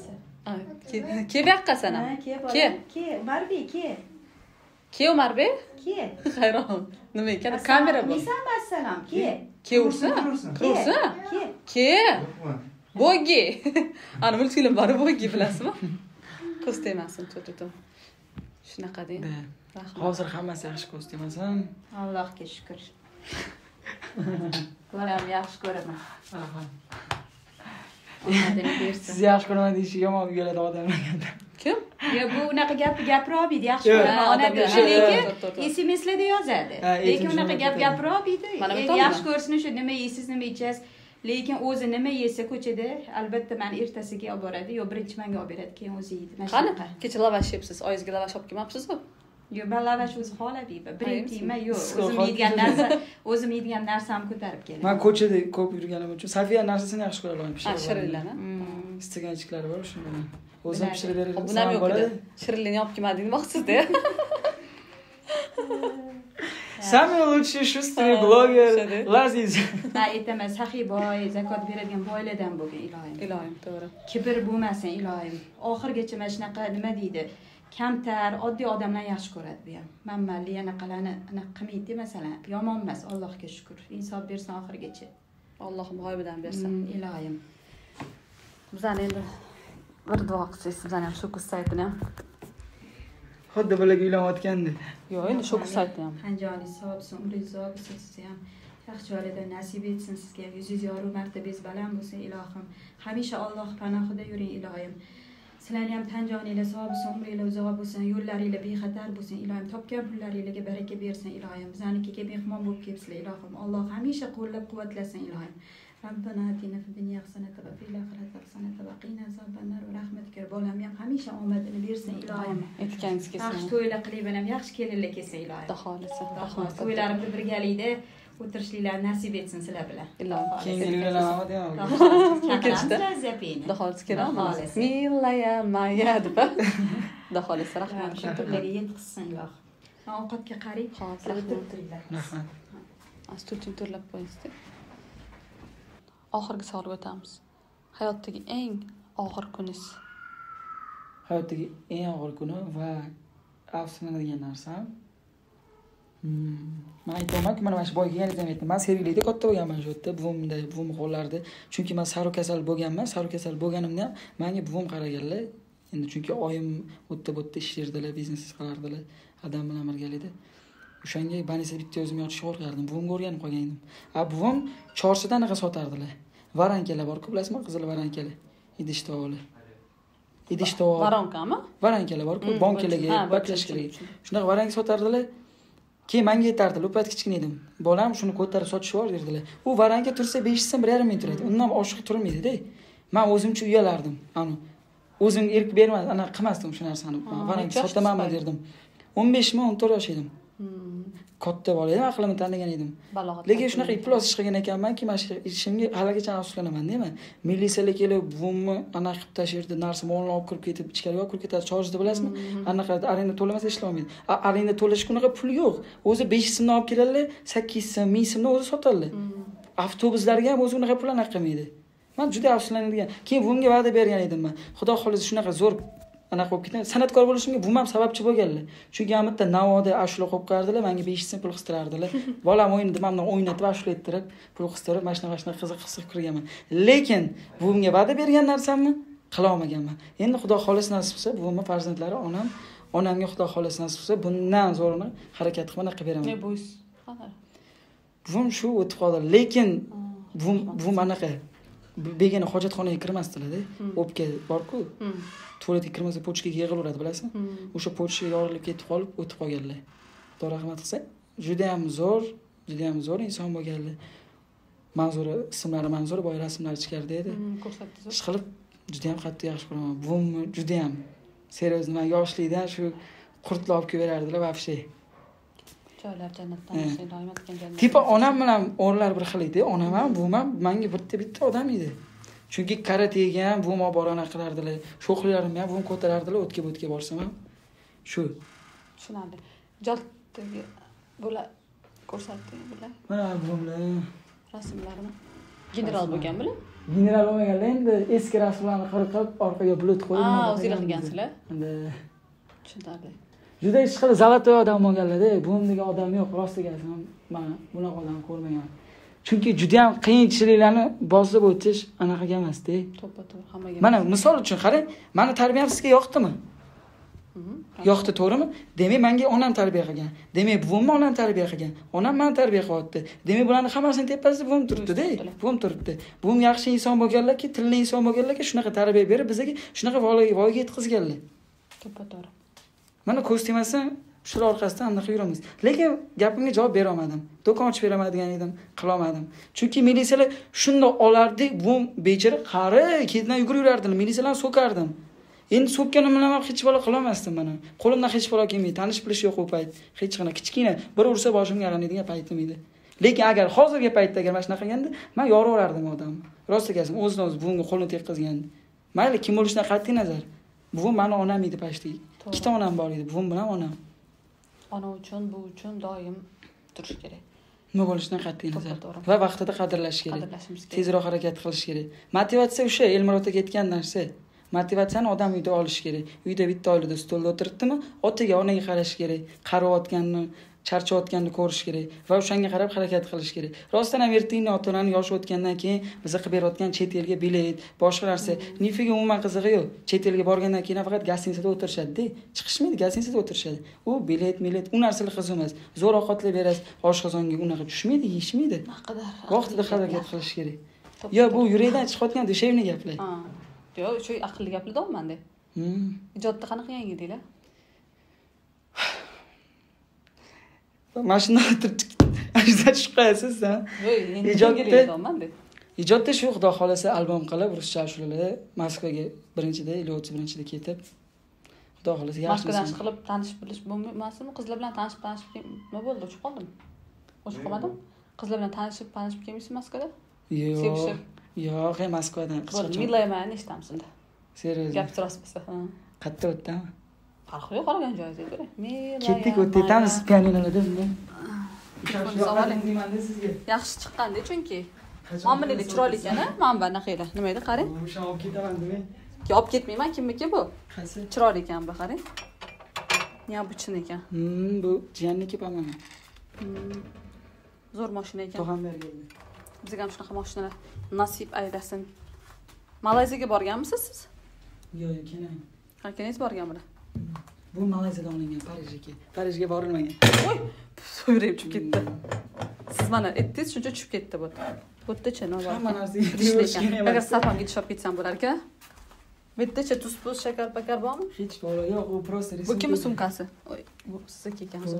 Ke bu yoqqa sana. Ke, ke, Marbi, ke. Ke Umarbek? Ke. Hayron. Nima ekan? Kamera bor. Assalom, assalom, ke. Ke ursin. Ursin. Ke. Ke. Bogi. Ana multfilm bor Bogi bilasizmi? Ko'z tegmasin, tututum. Shunaqa deng. Rahmat. Hozir hammasi yaxshi ko'z tegmasin. Allohga shukr. Bolam yaxshi ko'raman. Rahmat. Omadini bersin. Siz yaxshi ko'raman deyish yomon keladi odamlar. Kim? Yo bu unaqa gap gapira olmaydi, yaxshi Yo'q. ko'raman. Ona Odamlar- desa lekin To'rt, to'rt, to'rt. S M S'larda yozadi. Ha, Lekin aytib unaqa shuni gap aytadi. gapira olmaydi. Mana E, bittami? Yaxshi ko'rsin shu nima yeysiz, nima ichasiz. Lekin o'zi nima yesa ko'chada, albatta meni ertasiga olib boradi, yo birinchi menga olib beradi, keyin o'zi yeydi. Mana Qani? shunaqa. Kecha lavash yebsiz. Oyizga lavash olib kelmabsiz-ku? Yo balavash o'zi xohlaydi. Birinchi yeyman, yo Siz o'zim xoh- yeydigan narsa, o'zim yeydigan narsamni ko'tarib kelaman. Men ko'chada ko'p yurganim uchun Safiya narsasini yaxshi ko'ra olaman. Ha, shirinlarni. Hmm. Istaganchiklari bor shuni bilan. O'zim Biladi. pishirib berib Buni ham yo'q edi. Shirinlikni olib kelmading demoqchisiz-da. Самый лучший шустрый блогер shadi. Laziz. Ha, aytaman, saxiy boy, zakot beradigan boylardan bo'lgan ilohim. Ilohim, to'g'ri. Kibr bo'lmasin ilohim. Oxirgacha mana shunaqa nima deydi? Kamtar, oddiy odamlarni yaxshi ko'radi bu ham. Manmali anaqalarni anaqa qilmaydi masalan. Yomon emas, Allohga shukr. Insof bersin oxirgacha. Allohim g'oyibidan bersin. Hmm, ilohim. Bizani endi bir duo qilsangiz, bizani ham shu kuz saytini ham. Xuddi bularga uylanayotgandi. Yo'q, endi shu kuz saytini ham. Qanjoningiz sog' bo'lsin, umringiz uzoq bo'lsin, sizni ham yaxshi joylarda nasib etsin sizga. Yuzingiz yorug' martabangiz baland bo'lsin ilohim. Hamisha Alloh panohida yuring ilohim. Sizlarni ham tan joninglar sog' bo'lsin, umringlar uzoq bo'lsin, yo'llaringlar bexatar bo'lsin ilohim. Topgan pullaringizga baraka bersin ilohim. Bizanikiga mehmon bo'lib kelibsizlar ilohim. Alloh hamisha qo'llab-quvvatlasin ilohim. Rabbana atina fid dunya hasanatan va fil oxirati hasanatan va qina azobannar. Rahmatka bolam ham hamisha omadini bersin ilohim. Aytganingiz Yaxshi kelsin. to'ylar qilib ham yaxshi kelinlar kelsin ilohim. Xudo xohlasa. Rahmat. To'ylarimni birgalikda o'tirishliklar nasib etsin sizlar bilan. Ilohim. Keyin uylanaman deyman. Chaqiramiz zapini. Xudo xohlasa keladimi? Xudo xohlasa. Milaya Maya deb. Xudo xohlasa rahmat. Shu turlarga yetqizsin ilohim. Ovqatga qarang. Hozir Sizlar rahmat. o'tirtinglar. Rahmat. Astutni to'rlab qo'yingizda. Oxirgi savolga o'tamiz. Hayotdagi eng og'ir kuningiz. Hayotdagi eng og'ir kuni va afsuslanadigan narsam. Men aytamanki, mana shu boy kelganingizda aytdim. Men serviklikda katta bo'lganman shu yerda, buvimda, buvim qo'llarida. Chunki men saru kasal bo'lganman, saru kasal bo'lganimda ham menga buvim qaraganlar. Endi chunki oyim o'tda bo'tda ishlardilar, biznes qilardilar, adam bilan birgalikda. O'shanga banisa bitta o'zim yotishga qo'rqardim. Buvimga o'rganib qolgan edim. A buvim chorchida anaqa sotardilar. Varankalar bor-ku, bilasizmi? Qizil varankalar. Idish tovoqlar. Idish tovoq. Varonkami? Varankalar bor-ku, Hmm, bonkalarga, ha, baklashkalarga. tushundim, tushundim. Shunaqa varanka sotardilar. Keyin menga yetardilar. O'pat kichkina edim. Bolam shuni ko'tarib sotishi bor derdilar. U varanka tursa besh so'm bir yarim ming turadi. Undan oshiq turmaydi-da. Men o'zimcha uyalardim. Ani o'zim erk bermadim, ana qilmasdim shu narsani. Varanka sotamanmi derdim. o'n besh mi o'n to'rt yosh edim. Katta bola edim, aqlimni tanigan edim. Balog'at. Lekin shunaqa iflos ish qilgan ekanmanki, mana shu ishimga haligacha afsuslanaman, deyman. Militsiyalar kelib, buvimni anaqa qilib tashirdi, narsa molni olib kirib ketib, ichkariga olib kirib ketadi, chorjda bilasizmi? Anaqa arenda to'lamasa ishlamaydi. Arenda to'lash kunaqa pul yo'q. O'zi besh so'mdan olib keladilar, sakkiz so'm, ming so'mdan o'zi sotadilar. Avtobuslarga ham o'zi unaqa pul anaqa qilmaydi. Men juda afsuslanadigan. Keyin buvimga va'da bergan edim men. Xudo xolisa shunaqa zo'r anaqa bo'lib ketgan. San'atkor bo'lishimga buvim ham sababchi bo'lganlar. Chunki amitda Navoda ashula qo'yib qo'yardilar, menga besh so'm pul qistirardilar. Bolam o'yinda mendan o'ynatib ashula ayttirib, pul qistirib, mashina mashina qiziq qiziq kirganman. Lekin buvimga va'da bergan narsamni qila olmaganman. Endi Xudo xolisa nasib qilsa, buvimning farzandlari, onam, onamga Xudo xolisa nasib qilsa, bundan zo'rini harakat qilib anaqa beraman. Ne bo'ysiz? Qani? Buvim shu o'tib qoldi. Lekin buvim buvim anaqa begona hojatxonaga kirmasdilar-da. O'pka bor-ku. Tualetga kirmasa pochkaga yig'ilaveradi, bilasizmi? O'sha pochkaga yorilib ketib qolib o'tib qolganlar. Xudo rahmat qilsa, juda ham zo'r, juda ham zo'r inson bo'lganlar. Manzura ismlari Manzura boy rasmlari chiqardi edi. Ko'rsatdingiz. Ish qilib juda ham qattiq yaxshi ko'raman. Buvimni juda ham seryoz nima yoshlikdan shu qurtlar olib kelib berardilar va vobshe. Joylar jannatdan bo'lsin, doim aytgan jannat. Tipa onam bilan o'rlar bir xil edi. Onam ham, buvim ham menga bitta bitta odam edi. Chunki karatega ham buvim olib borana qilardilar. Sho'xlarimni ham buvim ko'tarardilar, o'tga o'tga borsam ham. Shu. Tushunarli. Jotdagi bular ko'rsatding bular Mana buvimlar rasmlarini. General bo'lgan bular? general bo'lmaganlar, endi eski rasmlarni qirqib, orqaga bulut qo'yib. Ha, o'zinglar qilgansizlar. Endi Tushunarli. juda ish qilib zalotoy odam bo'lganlar-da. Buvim degan odam yo'q, rost degansam, men bunaqa odam ko'rmagan. Chunki juda ham qiyinchiliklarni bosib o'tish anaqaga emas-da. To'ppa-to'g'ri hammaga. Mana misol uchun qarang, meni tarbiyam sizga yoqdimi? Yoqdi, to'g'rimi? Demak, menga onam tarbiya qilgan. Demak, buvim onam tarbiya qilgan. Onam meni tarbiya qilyapti. Demak, bularning hammasini tepasida buvim turibdi-da. Buvim turibdi. Buvim yaxshi inson bo'lganlarki, tilli inson bo'lganlarga shunaqa tarbiya berib, bizga shunaqa voyaga yetkazganlar. To'ppa-to'g'ri. Mana ko'z temasdan shular orqasidan anaqa yuramiz. Lekin gapimga javob bera olmadim. Do'kon ochib beramagan edim, qila olmadim. Chunki militsiyalar shundoq olardi, buvim bechora qari, ketidan yugurib yurardi, militsiyalarni so'kardim. Endi so'kkanim bilan hech bola qila olmasdim mana. Qo'limdan hech bola kelmaydi, tanish bilish yo'q u payt. Hech qana kichkina bir ursa boshimga yaranadigan paytim edi. Lekin agar hozirgi paytda agar mana shunaqa qilganda, men yoraverardim odamni. Rost aytganim, o'zini o'zi buvimga qo'lini tekkizgandi. Mayli, kim bo'lishidan qat'iy nazar. Buvim meni onam edi pashti. Ikkita onam bor edi, buvim bilan onam. Ona uchun, bu uchun doim turish kerak. Nima bo'lishidan qat'iy nazar va vaqtida qadrlash kerak. Tezroq harakat qilish kerak. Motivatsiya o'sha Elmurod aka aytgan narsa. Motivatsiyani odam uyda olish kerak. Uyda bitta oilada stolda o'tiribdimi, otaga, onaga qarash kerak. Qarayotganini, charchayotganini ko'rish kerak va o'shanga qarab harakat qilish kerak. Rostdan ham ertaga ota-onaning yoshi o'tgandan keyin bizga qilib berayotgan chet elga bilet, boshqa narsa, nifiga umuman qizig'i yo'q. Chet elga borgandan keyin faqat gastitsada o'tirishadi-da. Chiqishmaydi, gastitsada o'tirishadi. U bilet, millet, u narsalar qiziq emas. Zo'r ovqatlar berasiz, oshqozonga unaqa tushmaydi, yeyishmaydi. Naqadar. Vaqtida harakat qilish kerak. Yo, bu yurakdan chiqayotgan dushevni gaplar. Ha. Yo, shu aqlli gaplardan de. Hmm. Ijodda qanaqa yangi deylar? Mashina o'tirib ajda chiqib qo'yasiz, ha? Yo'q, endi ijodda de. Ijodda shu xudo xolasa albom qilib, ruscha ashulalar Moskvaga birinchida, o'ttiz birinchida ketib. Xudo xolasa yaxshi. Moskvadan chiqib tanishib bilish bo'lmasmi? Qizlar bilan tanishib, tanishib nima bo'ldi? O'chib qoldim. O'chib qolmadim. Qizlar bilan tanishib, tanishib kelmaysiz Moskvada? Yo'q. Yo'q, hay Moskvadan qisqacha. Milaya mani eshitamiz. Serios. Gap rost bo'lsa, ha. Qayerda o'tdimi? Farqi yo'q, qolgan joyingizda ko'ring. Milaya. Ketdik, o'tamiz pianinolarda bunday. Yaxshi chiqqanda chunki. Mana bunday chiroyli ekan, mana bu anaqa edi. Nima edi, qarang. O'sha olib ketaman dema. Olib ketmayman, kimniki bu? Qaysi? Chiroyli ekan bu, qarang. Необычный ekan. Hmm, bu jiyanniki pamana. Zo'r mashina ekan. Tog'am bergan. Bizga ham shunaqa mashinalar nasib aylasin. Malayziyaga borganmisiz siz? Yo'q, yo'q, keling. Qanaqangiz borganmidi? Bu Malayziyadan olingan, Parijga. Parijga borilmagan. Voy, so'yib tushib ketdi. Siz mana aytdingiz, shuncha tushib ketdi bu. Bo'tdacha nima bor? Hamma narsa yetishgan. Agar sapamga tushib ketsam bo'lar ekan. Bo'tdacha tuz, puz, shakar, pakar bormi? Hech bor yo'q, u prosta Bu kimning sumkasi? Oy, bu sizniki ekan hozir.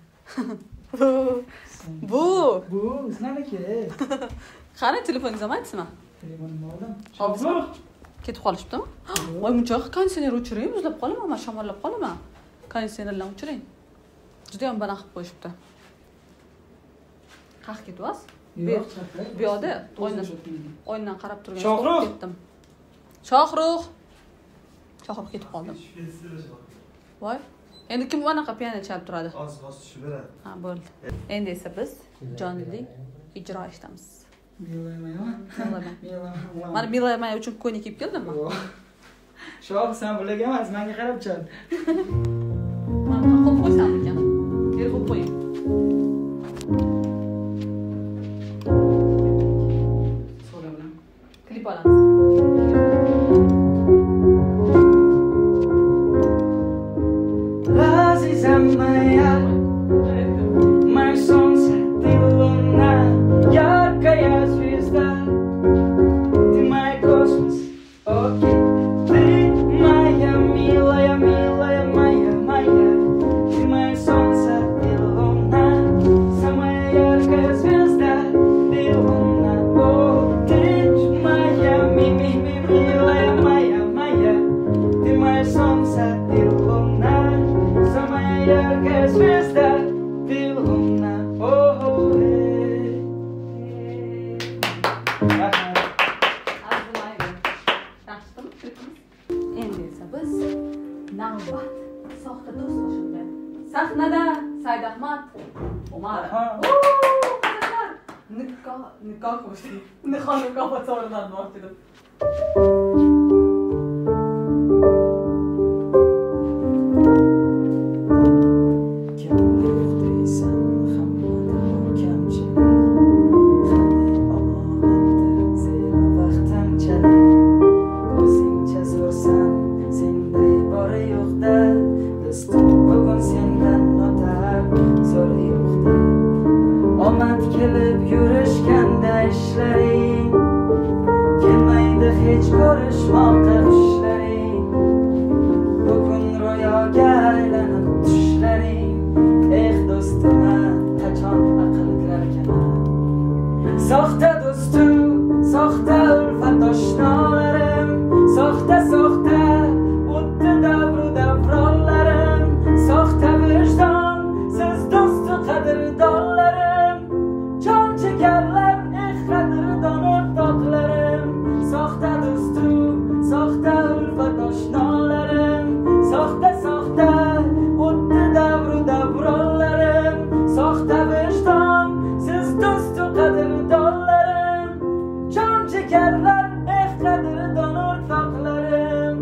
Bu. Bu, sizlarniki. Qani telefoningizni aytsizmi? Telefonim bormi? Hozir ketib qolishibdimi? Voy, muncha konditsioner o'chiring, muzlab qolaman, men shamollab qolaman. Konditsionerlarni o'chiring. Juda ham bana qilib qo'yishibdi. Qaq ketyapsiz? Yo'q, bu yoqda o'yindan o'yindan qarab turgan Shohruh ketdim. Shohruh. Shohruh ketib qoldim. Voy, endi kim bunaqa piano chalib turadi? Hozir hozir tushib beradi. Ha, bo'ldi. Endi esa biz jonli ijro eshitamiz. Milayman. Mana Milayman uchun ko'ylak kiyib keldimmi? Shoh, sen bularga emas, menga qarab chal. Mana qo'yib qo'ysam ekan. Yer qo'yib qo'ying. So'raman. Klip olamiz. Azizam moя, мое солнце, ты луна, яркая звезда, ты мой космос, окей, ты моя милая, милая, моя, моя, ты мое солнце, ты луна, самая яркая звезда, ты луна, о, ты моя, ми, ми, ми, милая, моя, моя, ты мое солнце, ты луна, самая яркая звезда, ты луна, о, эй. Endi esa biz navbat soxta do'st qo'shildi. Sahnada Saidahmad Umarov. Qizlar, nikoh, nikoh qo'shdi. Nikoh nikoh so'raladi bordim. Kim birdiysan hammada kamchilik, soxta do'stu, soxta ulfat oshnolarim, soxta soxta o'tdi davru davronlarim, soxta vijdon, siz do'stu qadrdonlarim, jon chekarlar, eh qadrdon o'rtoqlarim, soxta do'stu, soxta ulfat oshnolarim, soxta soxta o'tdi davru davronlarim, soxta vijdon, siz do'stu qadrdonlarim, jon chekarlar, eh qadrdon o'rtoqlarim.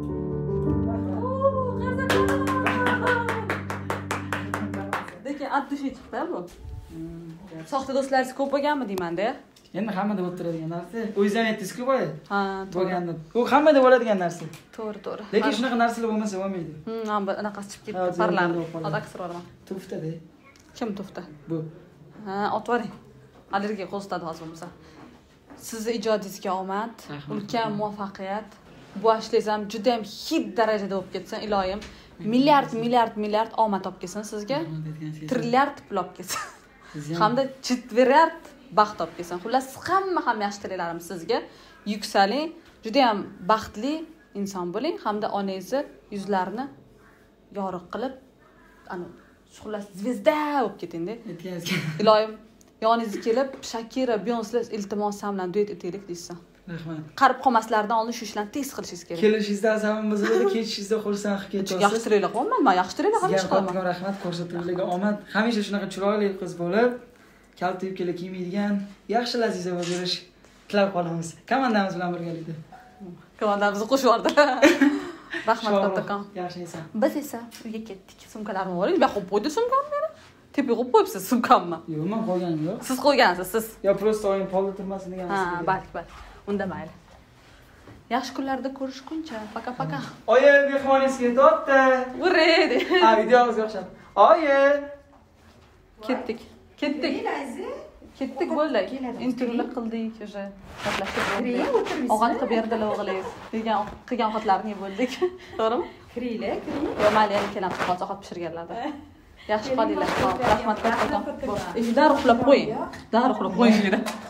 Lekin atdushi chiqdi bu. Soxta do'stlaringiz ko'p bo'lganmi deyman-da? Endi hammada bo'lib turadigan narsa. O'zingiz ham aytdingiz-ku boya. Ha, Bo'lganda. U hammada bo'ladigan narsa. to'g'ri, to'g'ri. Lekin shunaqa narsalar bo'lmasa bo'lmaydi. Hmm, ham bir anaqasi chiqib Ha, ketdi. zo'r Parlandi. bo'lib qoldi. Hozir aksir olaman. Tuftada. Kim tufta? Bu. Ha, otvoring. Allergiya qo'zitadi hozir bo'lmasa. Sizni ijodingizga omad, Rahmat. ulkan muvaffaqiyat. Bu ishlingiz ham juda ham hit darajada bo'lib ketsin, iloyim. Milliard, milliard, milliard omad olib kelsin sizga. Trilliard pul olib kelsin. Hamda четверть baxt olib kelsin. Xullas, hamma ham yaxshi tilaylarim sizga. Yuksaling, juda ham baxtli inson bo'ling, hamda onangizni yuzlarini yorug' qilib, ana xullas zvezda bo'lib keting-da. Aytganingizga. Iloyim, yoningizga kelib, Shakira, Beyonce iltimosim bilan duet etaylik deysiz. Rahmat. Qarib qolmaslardan oldin shu ishlarni tez qilishingiz kerak. Kelishingizda asabim buziladi, ketishingizda xursand qilib Yaxshi ketasiz. tilaylar qo'yman, men yaxshi tilaylar ham Sizga chiqaman. qattiq rahmat, ko'rsatuvlarga omad. Hamisha shunaqa chiroyli qiz bo'lib, kalta yubkalar kiymaydigan, yaxshi laziza bo'lib yurish tilab qolamiz. Komandamiz bilan birgalikda. Komandamizni qo'shib yubordilar. Rahmat kattakon. Yaxshi inson. Biz esa uyga ketdik. Sumkalarni oling. Men qo'yib qo'ydim sumkamni meni. Tepaga qo'yib qo'yibsiz sumkamni. Yo'q, men qo'yganim yo'q. Siz qo'ygansiz, siz. Yo, prosta oyim polda turmasin degan. Ha, balki, balki. Unda mayli. Yaxshi kunlarda ko'rishguncha. Paka-paka. Oyi, mehmoningiz ketyapti. Urraydi. Ha, videomizga o'xshab. Oyi. Ketdik. Ketdik. Ketdik bo'ldi. Intervyular qildik, o'sha gaplashib bo'ldik. Ovqat qilib berdilar o'g'lingiz. Degan qilgan ovqatlarni bo'ldik. To'g'rimi? Kiringlar, kiring. Yo, mayli, yana kelamiz. Hozir ovqat pishirganlarda. Yaxshi qolinglar. Rahmat kattakon. Darrov uxlab qo'ying. Darrov uxlab qo'ying.